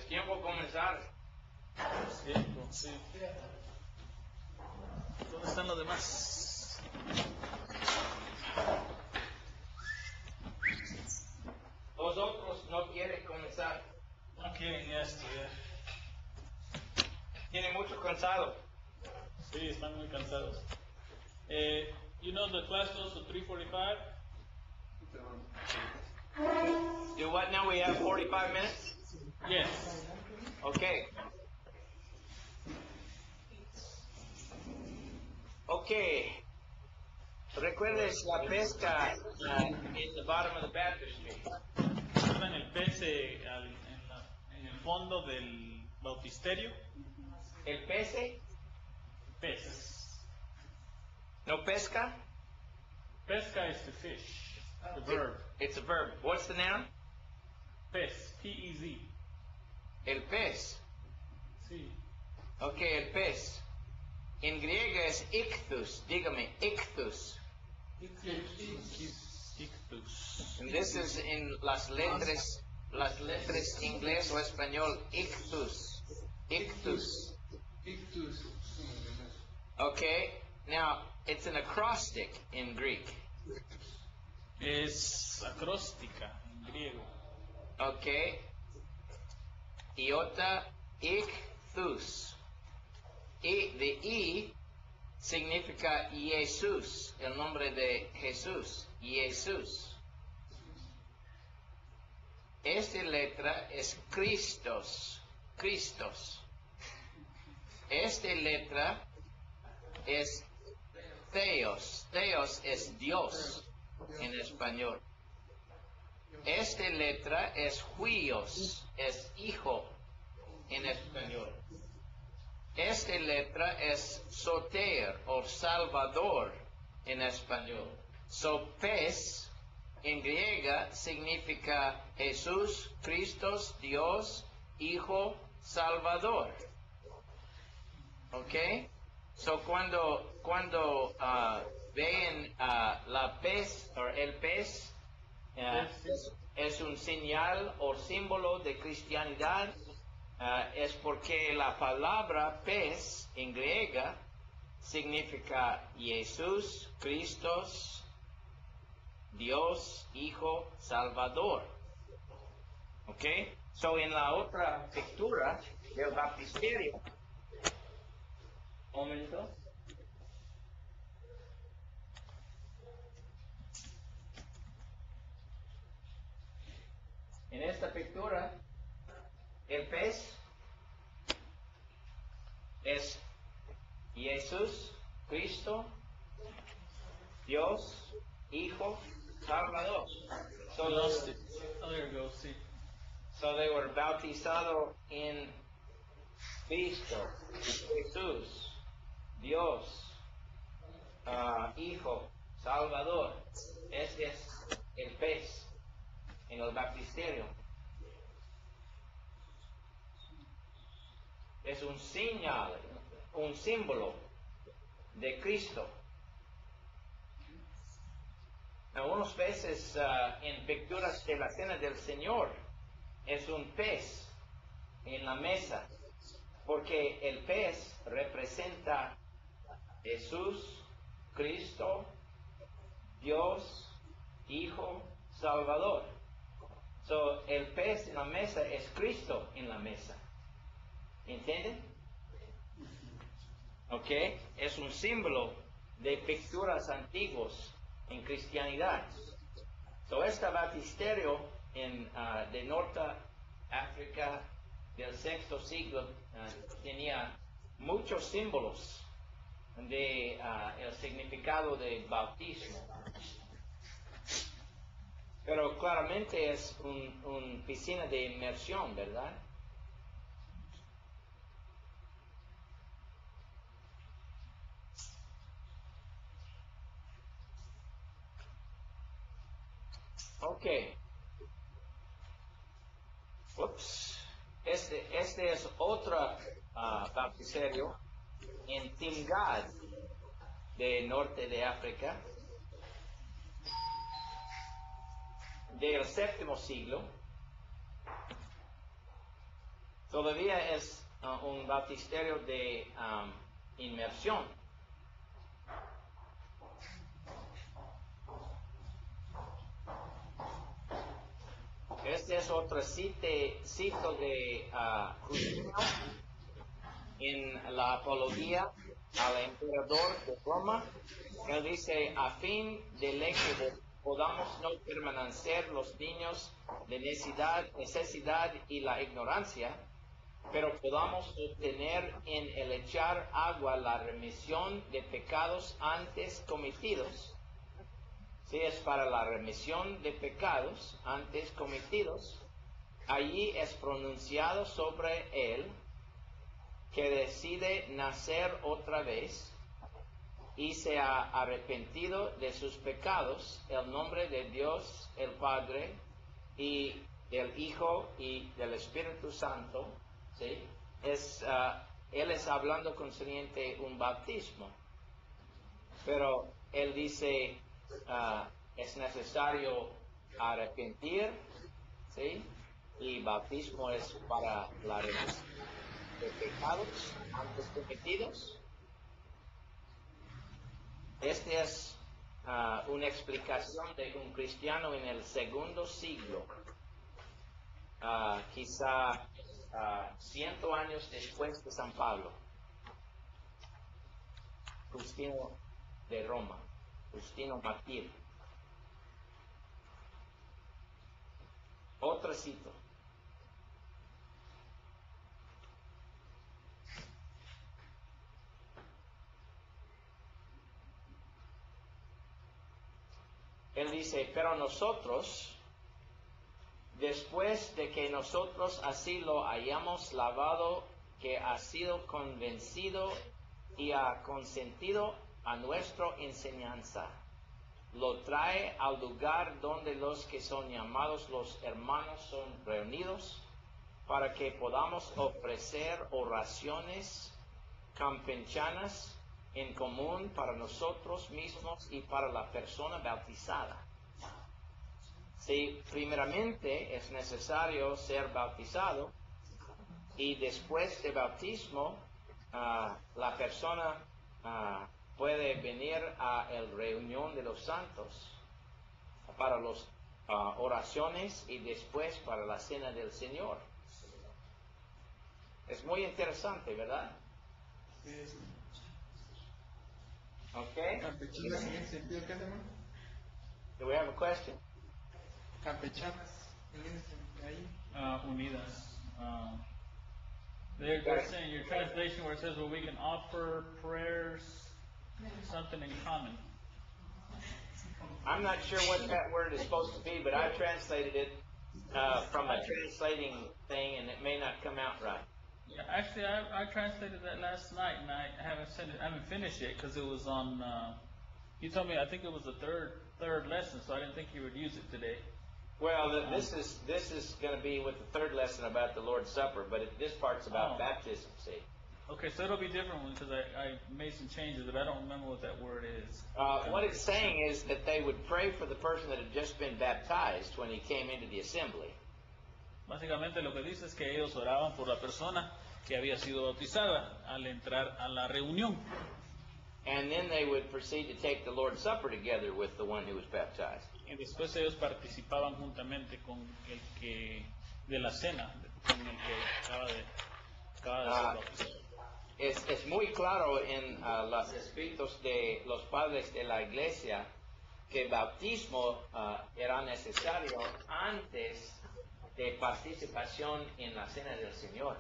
[SPEAKER 2] Es tiempo de comenzar.
[SPEAKER 3] Cierto, sí. ¿Dónde están los demás?
[SPEAKER 2] Los otros no quieren comenzar.
[SPEAKER 3] No quieren ya estudiar.
[SPEAKER 2] Tienen mucho cansado.
[SPEAKER 3] Sí, están muy cansados. You know the class goes to 3:45?
[SPEAKER 2] Do what now? We have 45 minutes?
[SPEAKER 3] Yes.
[SPEAKER 2] Okay. Okay. Recuerdes la pesca in the bottom of the baptistry.
[SPEAKER 3] ¿Recuerdan el pez en el fondo del bautisterio?
[SPEAKER 2] El pece
[SPEAKER 3] Pez.
[SPEAKER 2] no pesca.
[SPEAKER 3] Pesca is to fish. The verb.
[SPEAKER 2] It's a verb. What's the noun?
[SPEAKER 3] Pez. P-E-Z.
[SPEAKER 2] El pez.
[SPEAKER 3] Sí.
[SPEAKER 2] Okay, el pez. En griego es ichthus. Dígame, ichthus.
[SPEAKER 3] Ictus.
[SPEAKER 2] And this is in las letras inglés o español, ichthus. Ichthus.
[SPEAKER 1] Ictus.
[SPEAKER 2] Okay, now it's an acrostic in Greek.
[SPEAKER 3] Es acróstica en griego.
[SPEAKER 2] Okay, iota ichthus. The I significa Jesús, el nombre de Jesús, Jesús. Esta letra es Christos, Christos. Esta letra es Theos, Theos es Dios en español. Esta letra es Huios, es hijo en español. Esta letra es Soter o Salvador en español. So, pez en griega significa Jesús, Cristo, Dios, Hijo, Salvador. ¿Ok? So, cuando ven la pez o el pez, es un señal o símbolo de cristianidad. Es porque la palabra pez en griega significa Jesús, Cristo, Dios, Hijo, Salvador. ¿Ok? So, en la otra lectura del baptisterio, un momento. En esta pintura, el pez es Jesús, Cristo, Dios, Hijo, Salvador. So,
[SPEAKER 3] Lost it. Oh, there it goes, sí.
[SPEAKER 2] so they were bautizados en Cristo, Jesús, Dios, Hijo, Salvador. Este es el pez en el baptisterio. Es un señal, un símbolo de Cristo. Algunas veces en pinturas de la Cena del Señor es un pez en la mesa, porque el pez representa Jesús, Cristo, Dios, Hijo, Salvador. So, el pez en la mesa es Cristo en la mesa. ¿Entienden? ¿Ok? Es un símbolo de pinturas antiguas en cristianidad. So, este baptisterio de Norte África del sexto siglo tenía muchos símbolos de el significado del bautismo. Pero claramente es una piscina de inmersión, ¿verdad? Ok. Ups. Este es otro baptisterio en Timgad, de norte de África, del séptimo siglo. todavía es un baptisterio de inmersión. Este es otro cito de Justino en la apología al emperador de Roma. Él dice, a fin de que podamos no permanecer los niños de necesidad y la ignorancia, pero podamos obtener en el echar agua la remisión de pecados antes cometidos. Si es para la remisión de pecados antes cometidos, allí es pronunciado sobre él que decide nacer otra vez y se ha arrepentido de sus pecados, el nombre de Dios el Padre y del Hijo y del Espíritu Santo, ¿sí? Él es hablando concerniente un bautismo, pero él dice es necesario arrepentir, ¿sí? Y bautismo es para la remisión de pecados antes cometidos. Esta es una explicación de un cristiano en el segundo siglo, quizá 100 años después de San Pablo, Justino de Roma, Justino Mártir. Otro cito. Él dice, pero nosotros, después de que nosotros así lo hayamos lavado, que ha sido convencido y ha consentido a nuestra enseñanza, lo trae al lugar donde los que son llamados los hermanos son reunidos, para que podamos ofrecer oraciones campechanas en común para nosotros mismos y para la persona bautizada. Si primeramente es necesario ser bautizado y después de bautismo la persona puede venir a la reunión de los santos para las oraciones y después para la cena del Señor. Es muy interesante, ¿verdad?
[SPEAKER 1] Sí.
[SPEAKER 2] Okay.
[SPEAKER 1] Campechanas en ese sentido, ¿qué hacemos?
[SPEAKER 2] Do we have a question?
[SPEAKER 1] Campechanas en ese ahí.
[SPEAKER 3] Unidas. They're saying your translation where it says, well, we can offer prayers, something in common.
[SPEAKER 2] I'm not sure what that word is supposed to be, but I translated it from a translating thing, and it may not come out right.
[SPEAKER 3] Yeah, actually, I translated that last night, and I haven't finished it because it was on. You told me I think it was the third lesson, so I didn't think you would use it today.
[SPEAKER 2] Well, this is going to be with the third lesson about the Lord's Supper, but this part's about baptism. See.
[SPEAKER 3] Okay, so it'll be different because I made some changes, but I don't remember what that word is.
[SPEAKER 2] What it's saying is that they would pray for the person that had just been baptized when he came into the assembly.
[SPEAKER 3] Básicamente lo que dice es que ellos oraban por la persona que había sido bautizada al entrar a la reunión.
[SPEAKER 2] And then they would proceed to take the Lord's Supper together with the one who was baptized.
[SPEAKER 3] Y después ellos participaban juntamente con el que de la cena, con el que acaba de ser bautizado.
[SPEAKER 2] Es muy claro en los escritos de los padres de la iglesia que el bautismo era necesario antes de participación en la cena del Señor.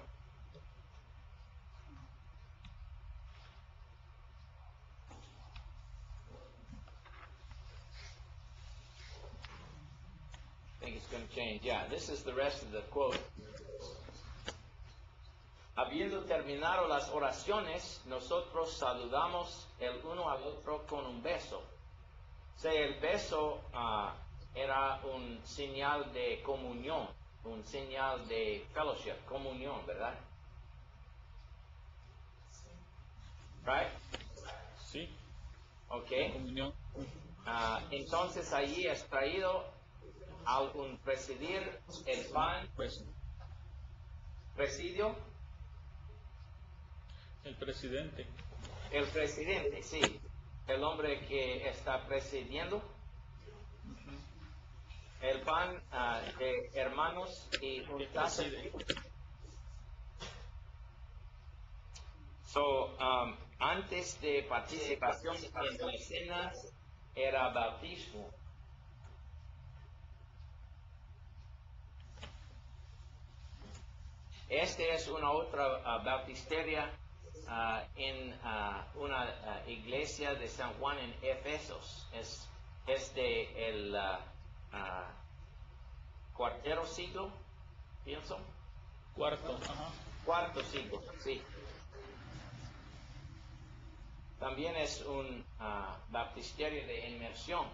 [SPEAKER 2] I think it's going to change. Yeah, this is the rest of the quote. Habiendo terminado las oraciones, nosotros saludamos el uno al otro con un beso. O sea, el beso era un señal de comunión, un señal de fellowship, comunión, ¿verdad? Right?
[SPEAKER 3] Sí.
[SPEAKER 2] Okay.
[SPEAKER 3] Comunión.
[SPEAKER 2] Entonces allí es traído al presidir el pan.
[SPEAKER 3] Pues,
[SPEAKER 2] Presidio.
[SPEAKER 3] El presidente.
[SPEAKER 2] El presidente, sí. El hombre que está presidiendo. El pan de hermanos y
[SPEAKER 3] Que preside.
[SPEAKER 2] So, antes de participación en la cena era bautismo. Esta es una otra bautisteria en una iglesia de San Juan en Efesos. Es de el cuarto siglo, pienso.
[SPEAKER 3] Cuarto. Ajá.
[SPEAKER 2] Cuarto siglo, sí. También es un baptisterio de inmersión.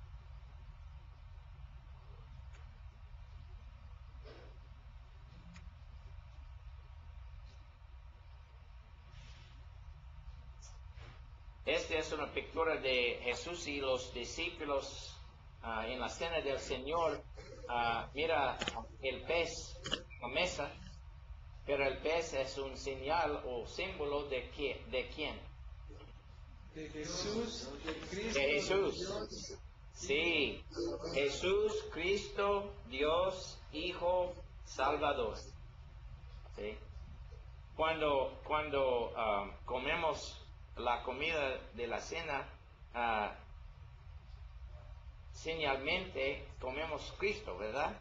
[SPEAKER 2] Esta es una pintura de Jesús y los discípulos en la cena del Señor. Mira el pez, la mesa, pero el pez es un señal o símbolo de quién.
[SPEAKER 1] De Jesús, de Cristo.
[SPEAKER 2] De Jesús.
[SPEAKER 1] Dios.
[SPEAKER 2] Sí, Jesús, Cristo, Dios, Hijo, Salvador. ¿Sí? Cuando comemos la comida de la cena, señalmente comemos Cristo, ¿verdad?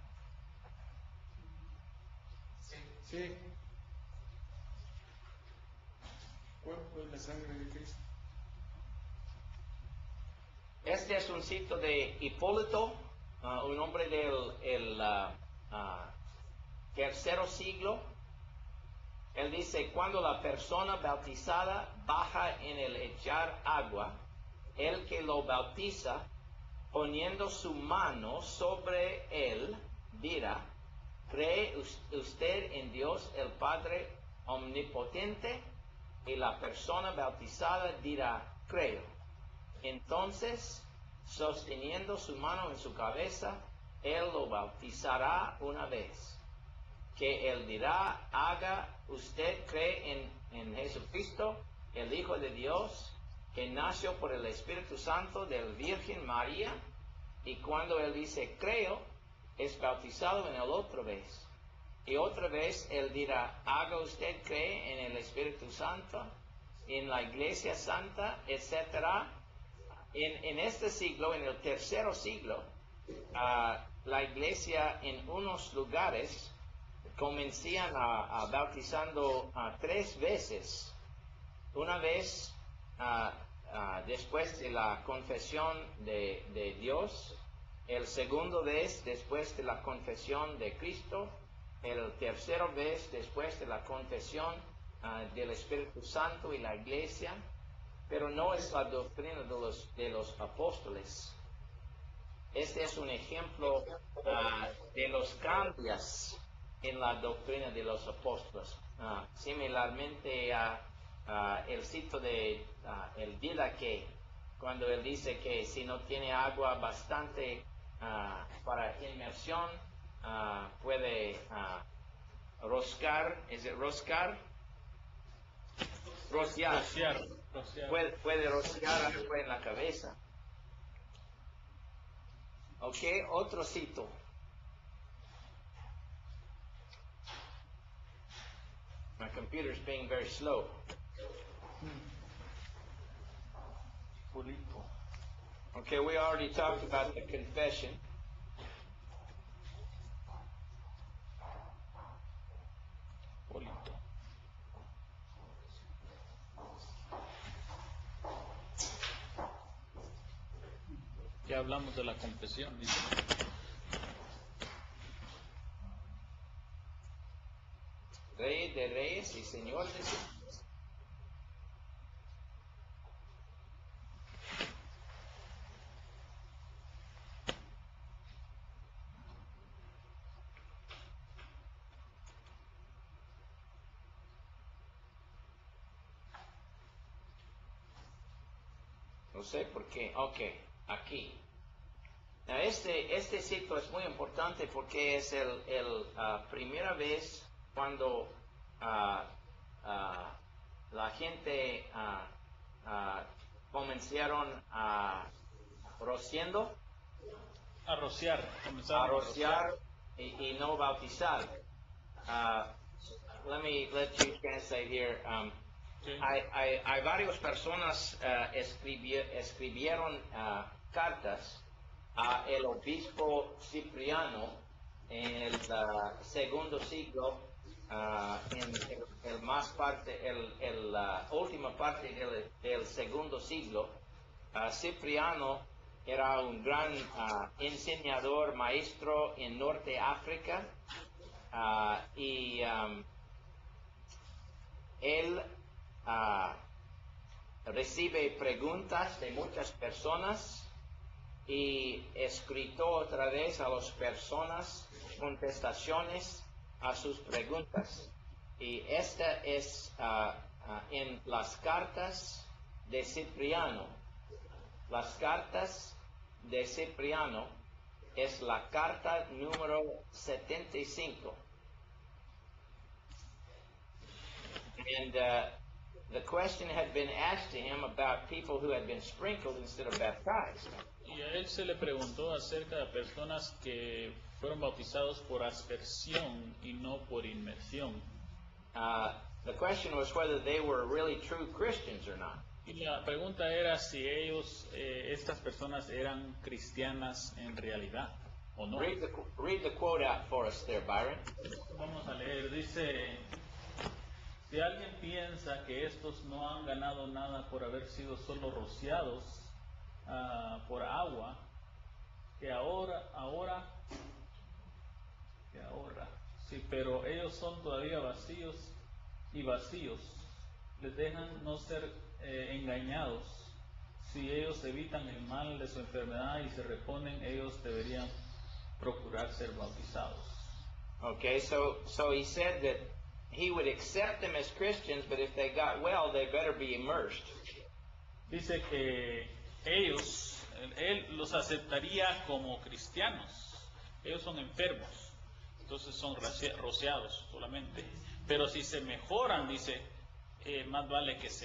[SPEAKER 1] Sí. Cuerpo de la sangre de Cristo.
[SPEAKER 2] Este es un cito de Hipólito, un hombre del tercero siglo. Él dice, cuando la persona bautizada baja en el echar agua, el que lo bautiza, poniendo su mano sobre él, dirá, ¿cree usted en Dios el Padre Omnipotente? Y la persona bautizada dirá, creo. Entonces, sosteniendo su mano en su cabeza, él lo bautizará una vez. Que él dirá, ¿usted cree en Jesucristo, el Hijo de Dios, que nació por el Espíritu Santo del Virgen María? Y cuando él dice, creo, es bautizado en el otra vez. Y otra vez él dirá, ¿usted cree en el Espíritu Santo, en la Iglesia Santa, etcétera? En este siglo, en el tercer siglo, la Iglesia en unos lugares comenzaban a bautizando 3 veces. Una vez después de la confesión de Dios, el segundo vez después de la confesión de Cristo, el tercero vez después de la confesión del Espíritu Santo y la Iglesia, pero no es la doctrina de los apóstoles. Este es un ejemplo de los cambios en la doctrina de los apóstoles. Similarmente el cito de el Didache, cuando él dice que si no tiene agua bastante para inmersión, puede roscar, ¿es it roscar? Rociar. Puede rociar agua en la cabeza. Ok, otro cito. My computer's being very slow. Okay, we already talked about the confession.
[SPEAKER 3] Ya hablamos de la confesión, dice.
[SPEAKER 2] Rey de reyes y Señor de señores. No sé por qué. Ok, aquí. Este ciclo es muy importante porque es el primera vez cuando la gente comenzaron a rociando,
[SPEAKER 3] A rociar,
[SPEAKER 2] a
[SPEAKER 3] comenzaron a
[SPEAKER 2] rociar y no bautizar. Let you translate here.
[SPEAKER 3] Sí.
[SPEAKER 2] Hay varias personas escribieron cartas a el obispo Cipriano en el segundo siglo, en la última parte del segundo siglo. Cipriano era un gran enseñador, maestro en Norte África, y él recibe preguntas de muchas personas y escrito otra vez a las personas contestaciones a sus preguntas. Y esta es en las cartas de Cipriano. Las cartas de Cipriano es la carta número 75. And the question had been asked to him about people who had been sprinkled instead of baptized.
[SPEAKER 3] Y a él se le preguntó acerca de personas que fueron bautizados por aspersión y no por inmersión.
[SPEAKER 2] The question was whether they were really true Christians or not.
[SPEAKER 3] Y la pregunta era si ellos, estas personas eran cristianas en realidad o no.
[SPEAKER 2] Read the quote out for us there, Byron.
[SPEAKER 3] Vamos a leer, dice: si alguien piensa que estos no han ganado nada por haber sido solo rociados por agua, sí, pero ellos son todavía vacíos, les dejan no ser engañados. Si ellos evitan el mal de su enfermedad y se reponen, ellos deberían procurar ser bautizados.
[SPEAKER 2] Okay, so he said that he would accept them as Christians, but if they got well, they better be immersed.
[SPEAKER 3] Dice que él los aceptaría como cristianos. Ellos son enfermos, entonces son rociados solamente. Pero si se mejoran, dice, más vale que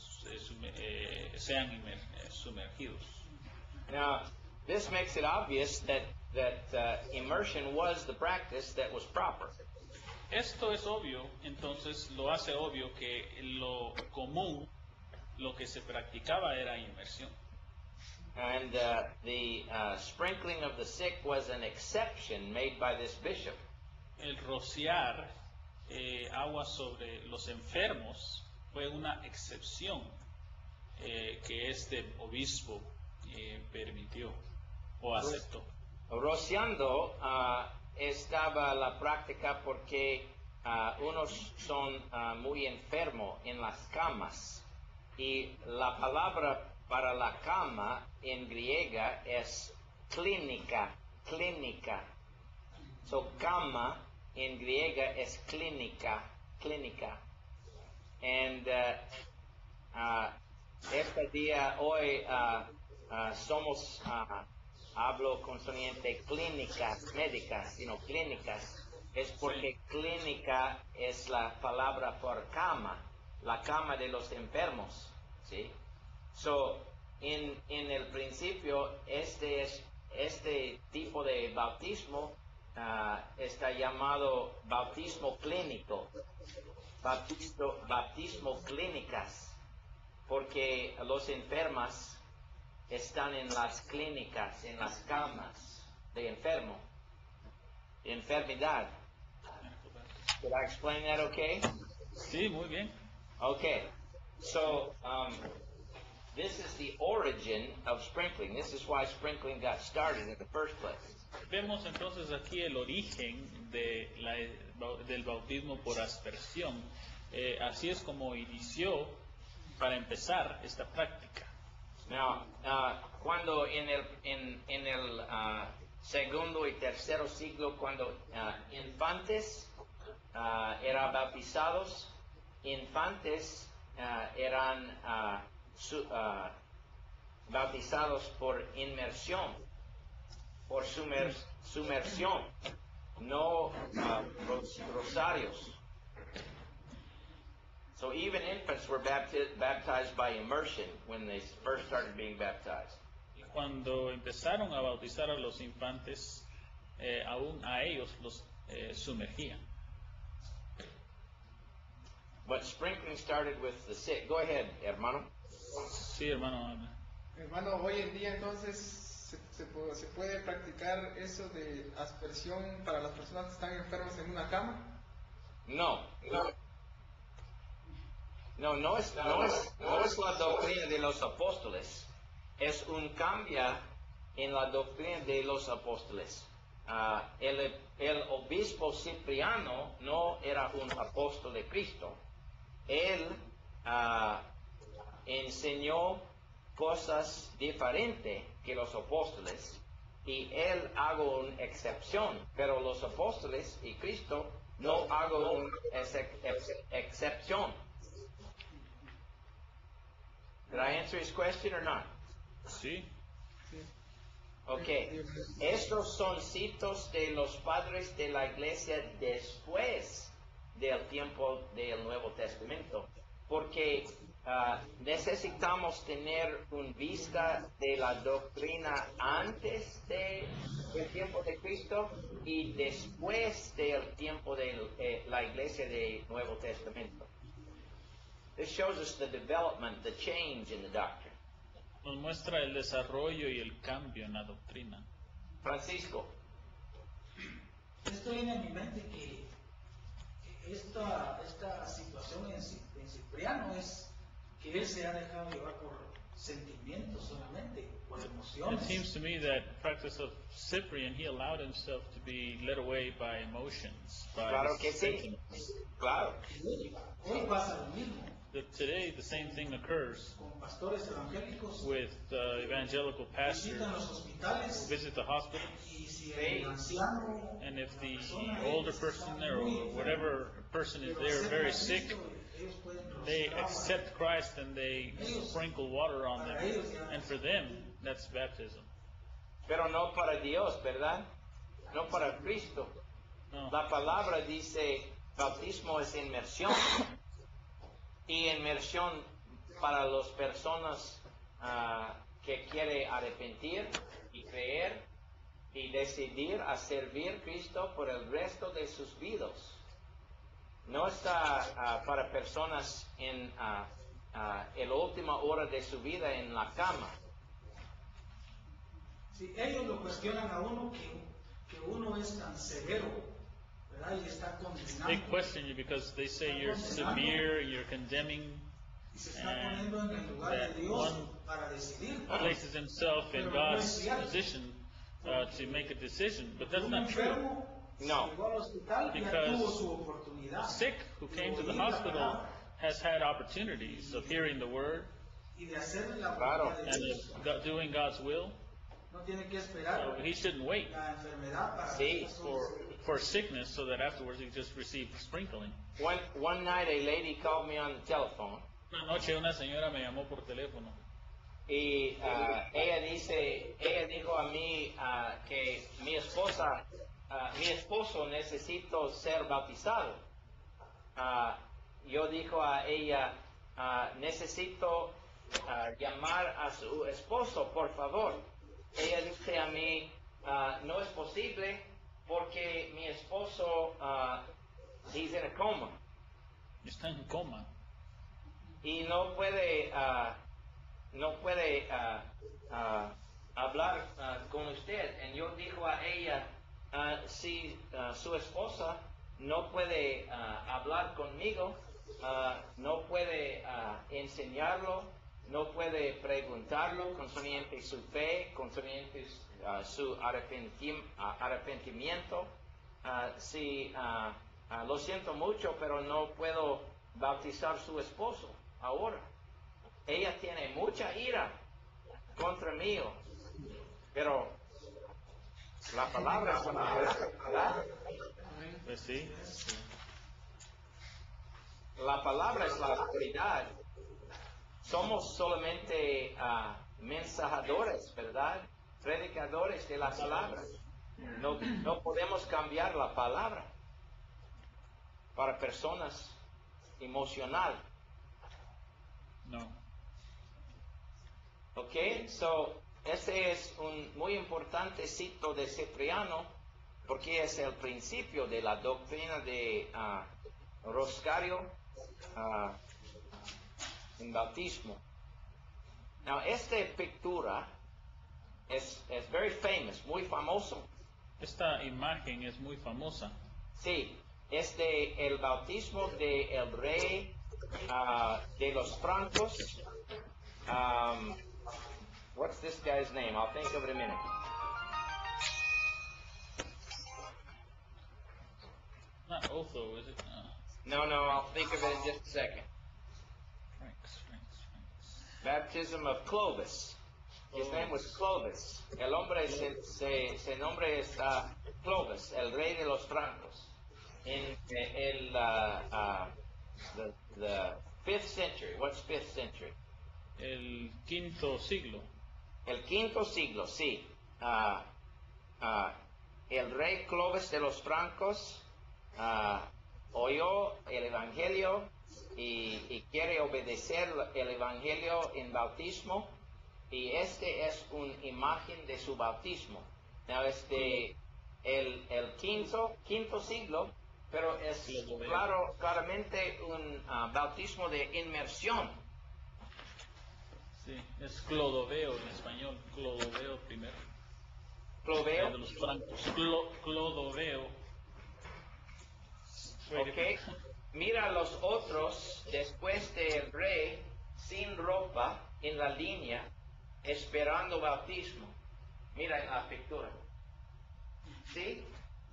[SPEAKER 3] sean sumergidos.
[SPEAKER 2] Now, this makes it obvious that immersion was the practice that was proper.
[SPEAKER 3] Esto es obvio, entonces lo hace obvio que lo común, lo que se practicaba era inmersión.
[SPEAKER 2] And the sprinkling of the sick was an exception made by this bishop.
[SPEAKER 3] El rociar agua sobre los enfermos fue una excepción que este obispo permitió o aceptó.
[SPEAKER 2] Rociando estaba la práctica porque unos son muy enfermos en las camas, y la palabra para la cama en griega es clínica. So cama en griega es clínica. And este día hoy somos hablo consonante clínicas médicas, sino clínicas, es porque clínica es la palabra por cama, la cama de los enfermos, ¿sí? So, en el principio, este tipo de bautismo está llamado bautismo clínico, bautismo clínicas, porque los enfermos están en las clínicas, en las camas de enfermedad. Did I explain that okay?
[SPEAKER 3] Sí, muy bien.
[SPEAKER 2] Okay, so this is the origin of sprinkling. This is why sprinkling got started in the first place.
[SPEAKER 3] Vemos entonces aquí el origen del bautismo por aspersión. Así es como inició, para empezar, esta práctica.
[SPEAKER 2] Now, cuando en el segundo y tercero siglo, cuando infantes eran bautizados, infantes eran bautizados por inmersión, por sumersión, no rosarios. So even infants were baptized by immersion when they first started being baptized.
[SPEAKER 3] Y cuando empezaron a bautizar a los infantes, aún a ellos los sumergían.
[SPEAKER 2] But sprinkling started with the sick. Go ahead, hermano.
[SPEAKER 3] Sí, hermano, habla.
[SPEAKER 1] Hermano, hoy en día entonces se puede practicar eso de aspersión para las personas que están enfermas en una cama.
[SPEAKER 2] No. No es la doctrina de los apóstoles. Es un cambio en la doctrina de los apóstoles. El obispo Cipriano no era un apóstol de Cristo. Él enseñó cosas diferentes que los apóstoles y él hago una excepción, pero los apóstoles y Cristo no hago una excepción. Did I answer his question or not?
[SPEAKER 3] Sí.
[SPEAKER 2] Ok. Estos son citos de los padres de la iglesia después del tiempo del Nuevo Testamento, porque necesitamos tener una vista de la doctrina antes del tiempo de Cristo y después del tiempo de la iglesia del Nuevo Testamento. This shows us the development, the change in the doctrine.
[SPEAKER 3] Nos muestra el desarrollo y el cambio en la doctrina.
[SPEAKER 2] Francisco.
[SPEAKER 5] Esto viene a mi mente que esta situación en Cipriano es que él se ha dejado llevar por sentimientos solamente, por
[SPEAKER 3] It
[SPEAKER 5] emociones.
[SPEAKER 3] seems to me that practice of Cyprian, he allowed himself to be led away by emotions, by
[SPEAKER 2] Claro que sí.
[SPEAKER 3] sentiments.
[SPEAKER 2] Claro.
[SPEAKER 5] Hoy pasa lo mismo
[SPEAKER 3] That today the same thing occurs
[SPEAKER 5] con pastores evangélicos.
[SPEAKER 3] with evangelical pastors
[SPEAKER 5] Visitan los
[SPEAKER 3] who
[SPEAKER 5] hospitales
[SPEAKER 3] visit the hospital,
[SPEAKER 5] y si el anciano
[SPEAKER 3] and if the
[SPEAKER 5] persona
[SPEAKER 3] older
[SPEAKER 5] está
[SPEAKER 3] person there or
[SPEAKER 5] muy enfermo,
[SPEAKER 3] whatever person is
[SPEAKER 5] pero
[SPEAKER 3] there
[SPEAKER 5] acepta
[SPEAKER 3] very
[SPEAKER 5] a
[SPEAKER 3] sick,
[SPEAKER 5] Cristo, ellos pueden
[SPEAKER 3] they
[SPEAKER 5] rociar
[SPEAKER 3] accept Christ and they sprinkle water on them, and for them that's baptism.
[SPEAKER 2] Pero no para Dios, ¿verdad? No para Cristo.
[SPEAKER 3] No.
[SPEAKER 2] La palabra dice, bautismo es inmersión. Y inmersión para las personas que quiere arrepentir y creer y decidir a servir a Cristo por el resto de sus vidas. No está para personas en la última hora de su vida en la cama.
[SPEAKER 5] Si ellos lo cuestionan a uno que uno es tan severo, ¿verdad? Y está
[SPEAKER 3] They
[SPEAKER 5] condenando
[SPEAKER 3] question you because they say you're severe, you're condemning,
[SPEAKER 5] y se está poniendo en el lugar
[SPEAKER 3] that
[SPEAKER 5] de Dios
[SPEAKER 3] one
[SPEAKER 5] para decidir.
[SPEAKER 3] places himself in God's position to make a decision, but that's
[SPEAKER 5] Un
[SPEAKER 3] not true.
[SPEAKER 5] enfermo
[SPEAKER 2] No.
[SPEAKER 5] llegó al hospital y ya
[SPEAKER 3] Because
[SPEAKER 5] tuvo su oportunidad.
[SPEAKER 3] Sick who came to the hospital has had opportunities of hearing the word
[SPEAKER 5] Y de hacer la
[SPEAKER 2] Claro.
[SPEAKER 5] voluntad de
[SPEAKER 3] and
[SPEAKER 5] Dios.
[SPEAKER 3] of doing God's will.
[SPEAKER 5] No tiene que esperar
[SPEAKER 3] So he shouldn't wait
[SPEAKER 5] la enfermedad para
[SPEAKER 2] Sí,
[SPEAKER 5] hacer todo.
[SPEAKER 3] for sickness so that afterwards he just receive sprinkling.
[SPEAKER 2] One night a lady called me on the telephone.
[SPEAKER 3] Una noche una señora me llamó por teléfono
[SPEAKER 2] Y ella dijo a mí que mi esposo necesito ser bautizado. Yo dijo a ella, necesito llamar a su esposo, por favor. Ella dice a mí, no es posible porque mi esposo, he's in a coma.
[SPEAKER 3] está en coma.
[SPEAKER 2] Y no puede hablar con usted. Y yo dijo a ella, si su esposa no puede hablar conmigo, no puede enseñarlo, no puede preguntarlo concerniente su fe, concerniente su arrepentimiento, si lo siento mucho, pero no puedo bautizar su esposo ahora. Ella tiene mucha ira contra mí, pero la palabra es una verdad.
[SPEAKER 3] Pues sí.
[SPEAKER 2] La palabra es la autoridad. Somos solamente mensajadores, ¿verdad? Predicadores de la palabra. No podemos cambiar la palabra para personas emocional.
[SPEAKER 3] No.
[SPEAKER 2] Ok, so ese es un muy importante cito de Cipriano porque es el principio de la doctrina de Roscario en bautismo. Now, esta pintura es very famous, muy famoso.
[SPEAKER 3] Esta imagen es muy famosa.
[SPEAKER 2] Sí, es de el bautismo de el rey de los francos. What's this guy's name? I'll think of it in a minute.
[SPEAKER 3] Not Otho, is it?
[SPEAKER 2] No, I'll think of it in just a second.
[SPEAKER 3] Franks.
[SPEAKER 2] Baptism of Clovis. His name was Clovis. El hombre se nombre es Clovis, el rey de los francos. In the 5th century. What's 5th century?
[SPEAKER 3] El quinto siglo.
[SPEAKER 2] El quinto siglo, sí. El rey Clovis de los francos oyó el evangelio y quiere obedecer el evangelio en bautismo, y este es una imagen de su bautismo. Now, el quinto siglo, pero es claramente un bautismo de inmersión.
[SPEAKER 3] Sí, es Clodoveo en español. Clodoveo primero.
[SPEAKER 2] Cloveo.
[SPEAKER 3] De los francos. Clodoveo.
[SPEAKER 2] Ok. Mira los otros después del rey sin ropa en la línea esperando bautismo. Mira en la pintura. ¿Sí?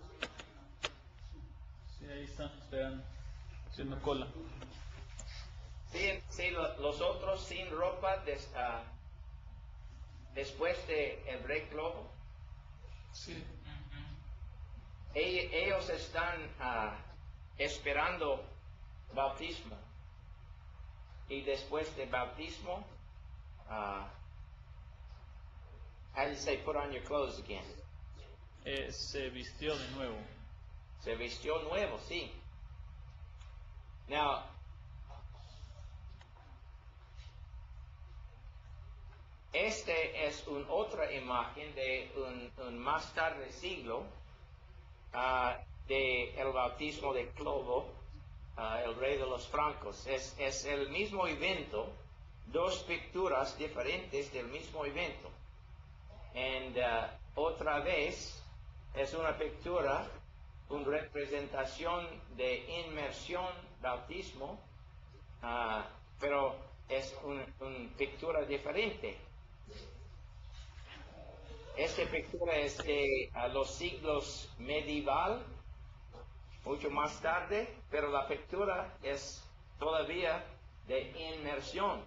[SPEAKER 3] Sí, ahí están esperando, haciendo cola.
[SPEAKER 2] Sí, los otros sin ropa después de el rey Clovo.
[SPEAKER 1] Sí.
[SPEAKER 2] Ellos están esperando bautismo. Y después de bautismo, how do you say put on your clothes again?
[SPEAKER 3] Se vistió de nuevo.
[SPEAKER 2] Se vistió nuevo, sí. Now, este es otra imagen de un más tarde siglo de el bautismo de Clovo, el rey de los francos. Es el mismo evento, dos pinturas diferentes del mismo evento. Y otra vez es una pintura, una representación de inmersión, bautismo, pero es una pintura diferente. Esta pintura es de los siglos medieval, mucho más tarde, pero la pintura es todavía de inmersión.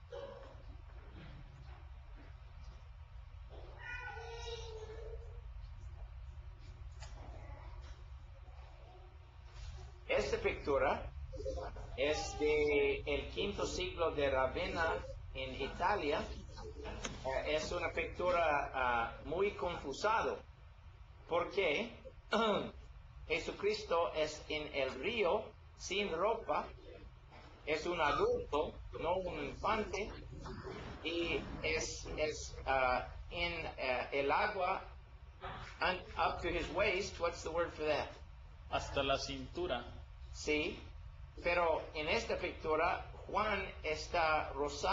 [SPEAKER 2] Esta pintura es de el quinto siglo de Ravenna en Italia. Es una pintura muy confusado porque Jesucristo es en el río sin ropa, es un adulto, no un infante, y es en el agua up to his waist. What's the word for that?
[SPEAKER 3] Hasta la cintura.
[SPEAKER 2] Sí, pero en esta pintura Juan está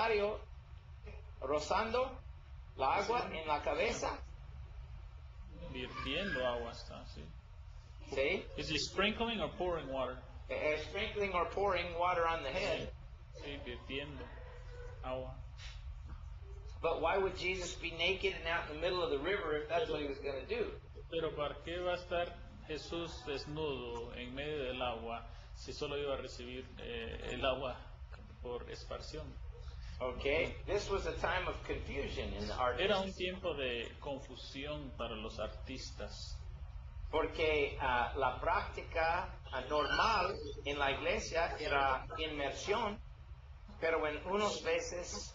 [SPEAKER 2] rozando la agua en la cabeza.
[SPEAKER 3] Virtiendo agua está, sí.
[SPEAKER 2] Sí.
[SPEAKER 3] Is he sprinkling or pouring water?
[SPEAKER 2] Sprinkling or pouring water on the head.
[SPEAKER 3] Sí, virtiendo agua.
[SPEAKER 2] But why would Jesus be naked and out in the middle of the river if that's what he was going to do?
[SPEAKER 3] Pero ¿para qué va a estar Jesús desnudo en medio del agua si solo iba a recibir el agua por esparción?
[SPEAKER 2] Okay, this was a time of confusion in the artists.
[SPEAKER 3] Era un tiempo de confusión para los artistas.
[SPEAKER 2] Porque la práctica normal en la iglesia era inmersión, pero en unos veces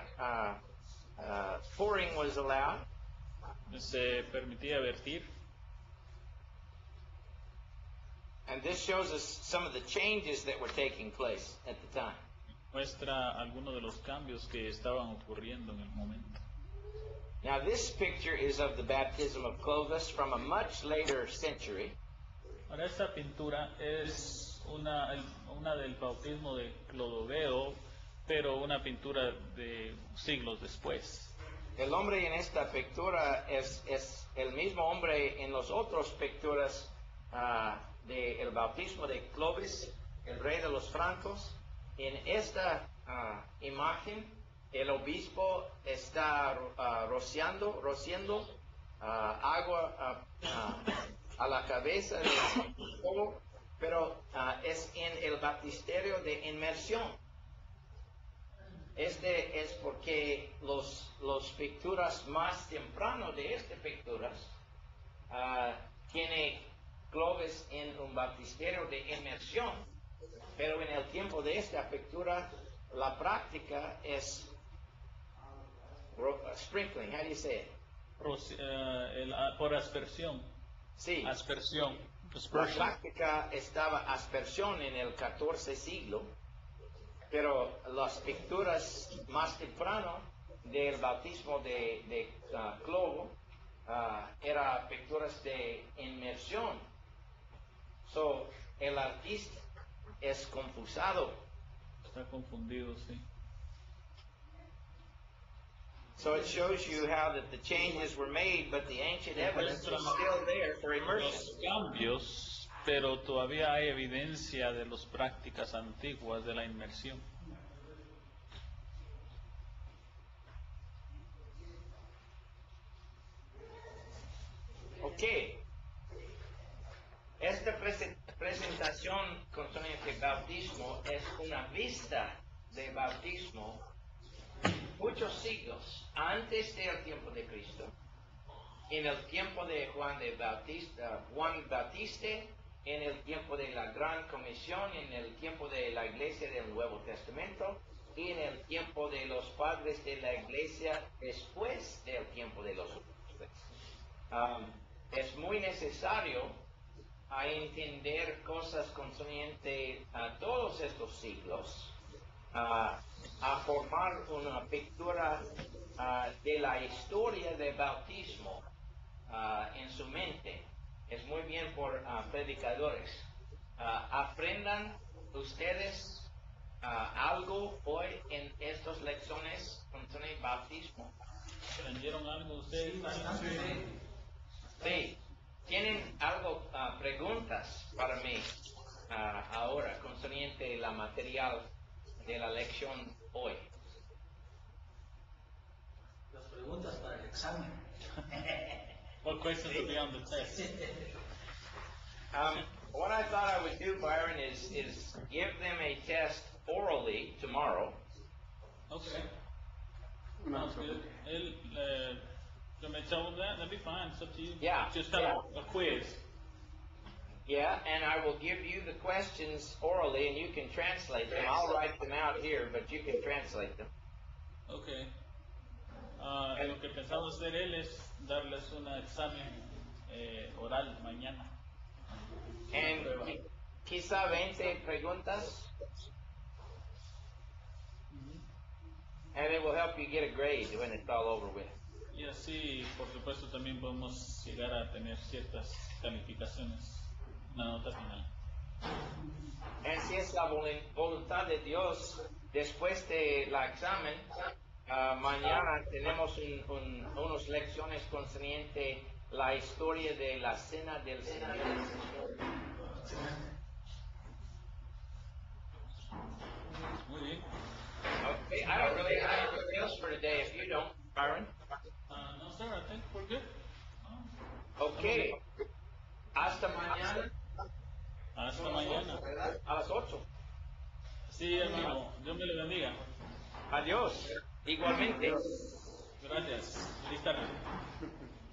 [SPEAKER 2] pouring was allowed.
[SPEAKER 3] Se permitía vertir.
[SPEAKER 2] And this shows us some of the changes that were taking place at the time.
[SPEAKER 3] muestra algunos de los cambios que estaban ocurriendo en el momento.
[SPEAKER 2] Now this picture is of the baptism of Clovis from a much later century.
[SPEAKER 3] Ahora esta pintura es una del bautismo de Clodoveo, pero una pintura de siglos después.
[SPEAKER 2] El hombre en esta pintura es el mismo hombre en las otras pinturas del bautismo de Clovis, el rey de los francos. En esta imagen, el obispo está rociando agua a la cabeza del pueblo, pero es en el baptisterio de inmersión. Este es porque los pinturas más tempranos de estas pinturas tiene Clovis en un baptisterio de inmersión, pero en el tiempo de esta pintura la práctica es sprinkling. How do you say it?
[SPEAKER 3] Por aspersión.
[SPEAKER 2] Sí.
[SPEAKER 3] Aspersión.
[SPEAKER 2] La práctica estaba aspersión en el 14 siglo, pero las pinturas más tempranas del bautismo de Clovo eran pinturas de inmersión. So, el artista es confusado.
[SPEAKER 3] Está confundido, sí.
[SPEAKER 2] So it shows you how that the changes were made, but the ancient evidence is still there for immersion.
[SPEAKER 3] Los cambios, pero todavía hay evidencia de las prácticas antiguas de la inmersión.
[SPEAKER 2] Ok. Esta presentación concerniente al bautismo es una vista de bautismo muchos siglos antes del tiempo de Cristo, en el tiempo de Juan Bautista, en el tiempo de la Gran Comisión, en el tiempo de la Iglesia del Nuevo Testamento y en el tiempo de los padres de la Iglesia después del tiempo de los apóstoles. Es muy necesario entender cosas concernientes a todos estos siglos, a formar una pintura de la historia del bautismo en su mente. Es muy bien por predicadores. Aprendan ustedes algo hoy en estas lecciones concernientes al bautismo.
[SPEAKER 3] ¿Aprendieron algo ustedes?
[SPEAKER 2] Sí. ¿Tienen algo, preguntas para mí ahora concerniente la material de la lección hoy?
[SPEAKER 5] Las preguntas para el examen.
[SPEAKER 3] What questions will be on the test?
[SPEAKER 2] What I thought I would do, Byron, is give them a test orally tomorrow.
[SPEAKER 3] Okay. Sounds good. Yo me echaba that'd be fine. It's up to you.
[SPEAKER 2] Yeah.
[SPEAKER 3] Just have a quiz.
[SPEAKER 2] Yeah, and I will give you the questions orally, and you can translate them. I'll write them out here, but you can translate them.
[SPEAKER 3] Okay. Lo que pensaba hacer él es darles un examen oral mañana.
[SPEAKER 2] And quizá 20 preguntas, and it will help you get a grade when it's all over with.
[SPEAKER 3] Y así, por supuesto, también podemos llegar a tener ciertas calificaciones, una nota final.
[SPEAKER 2] Y si es la voluntad de Dios, después de la examen, mañana tenemos unas lecciones concernientes la historia de la cena del Señor.
[SPEAKER 3] Muy bien.
[SPEAKER 2] Okay, I don't really have anything else for today. If you don't, Byron.
[SPEAKER 3] No, sir, I think we're good.
[SPEAKER 2] Okay. Hasta mañana.
[SPEAKER 3] Hasta mañana.
[SPEAKER 2] A las 8.
[SPEAKER 3] Sí, hermano. Dios me le bendiga.
[SPEAKER 2] Adiós. Igualmente.
[SPEAKER 3] Gracias. Feliz tarde.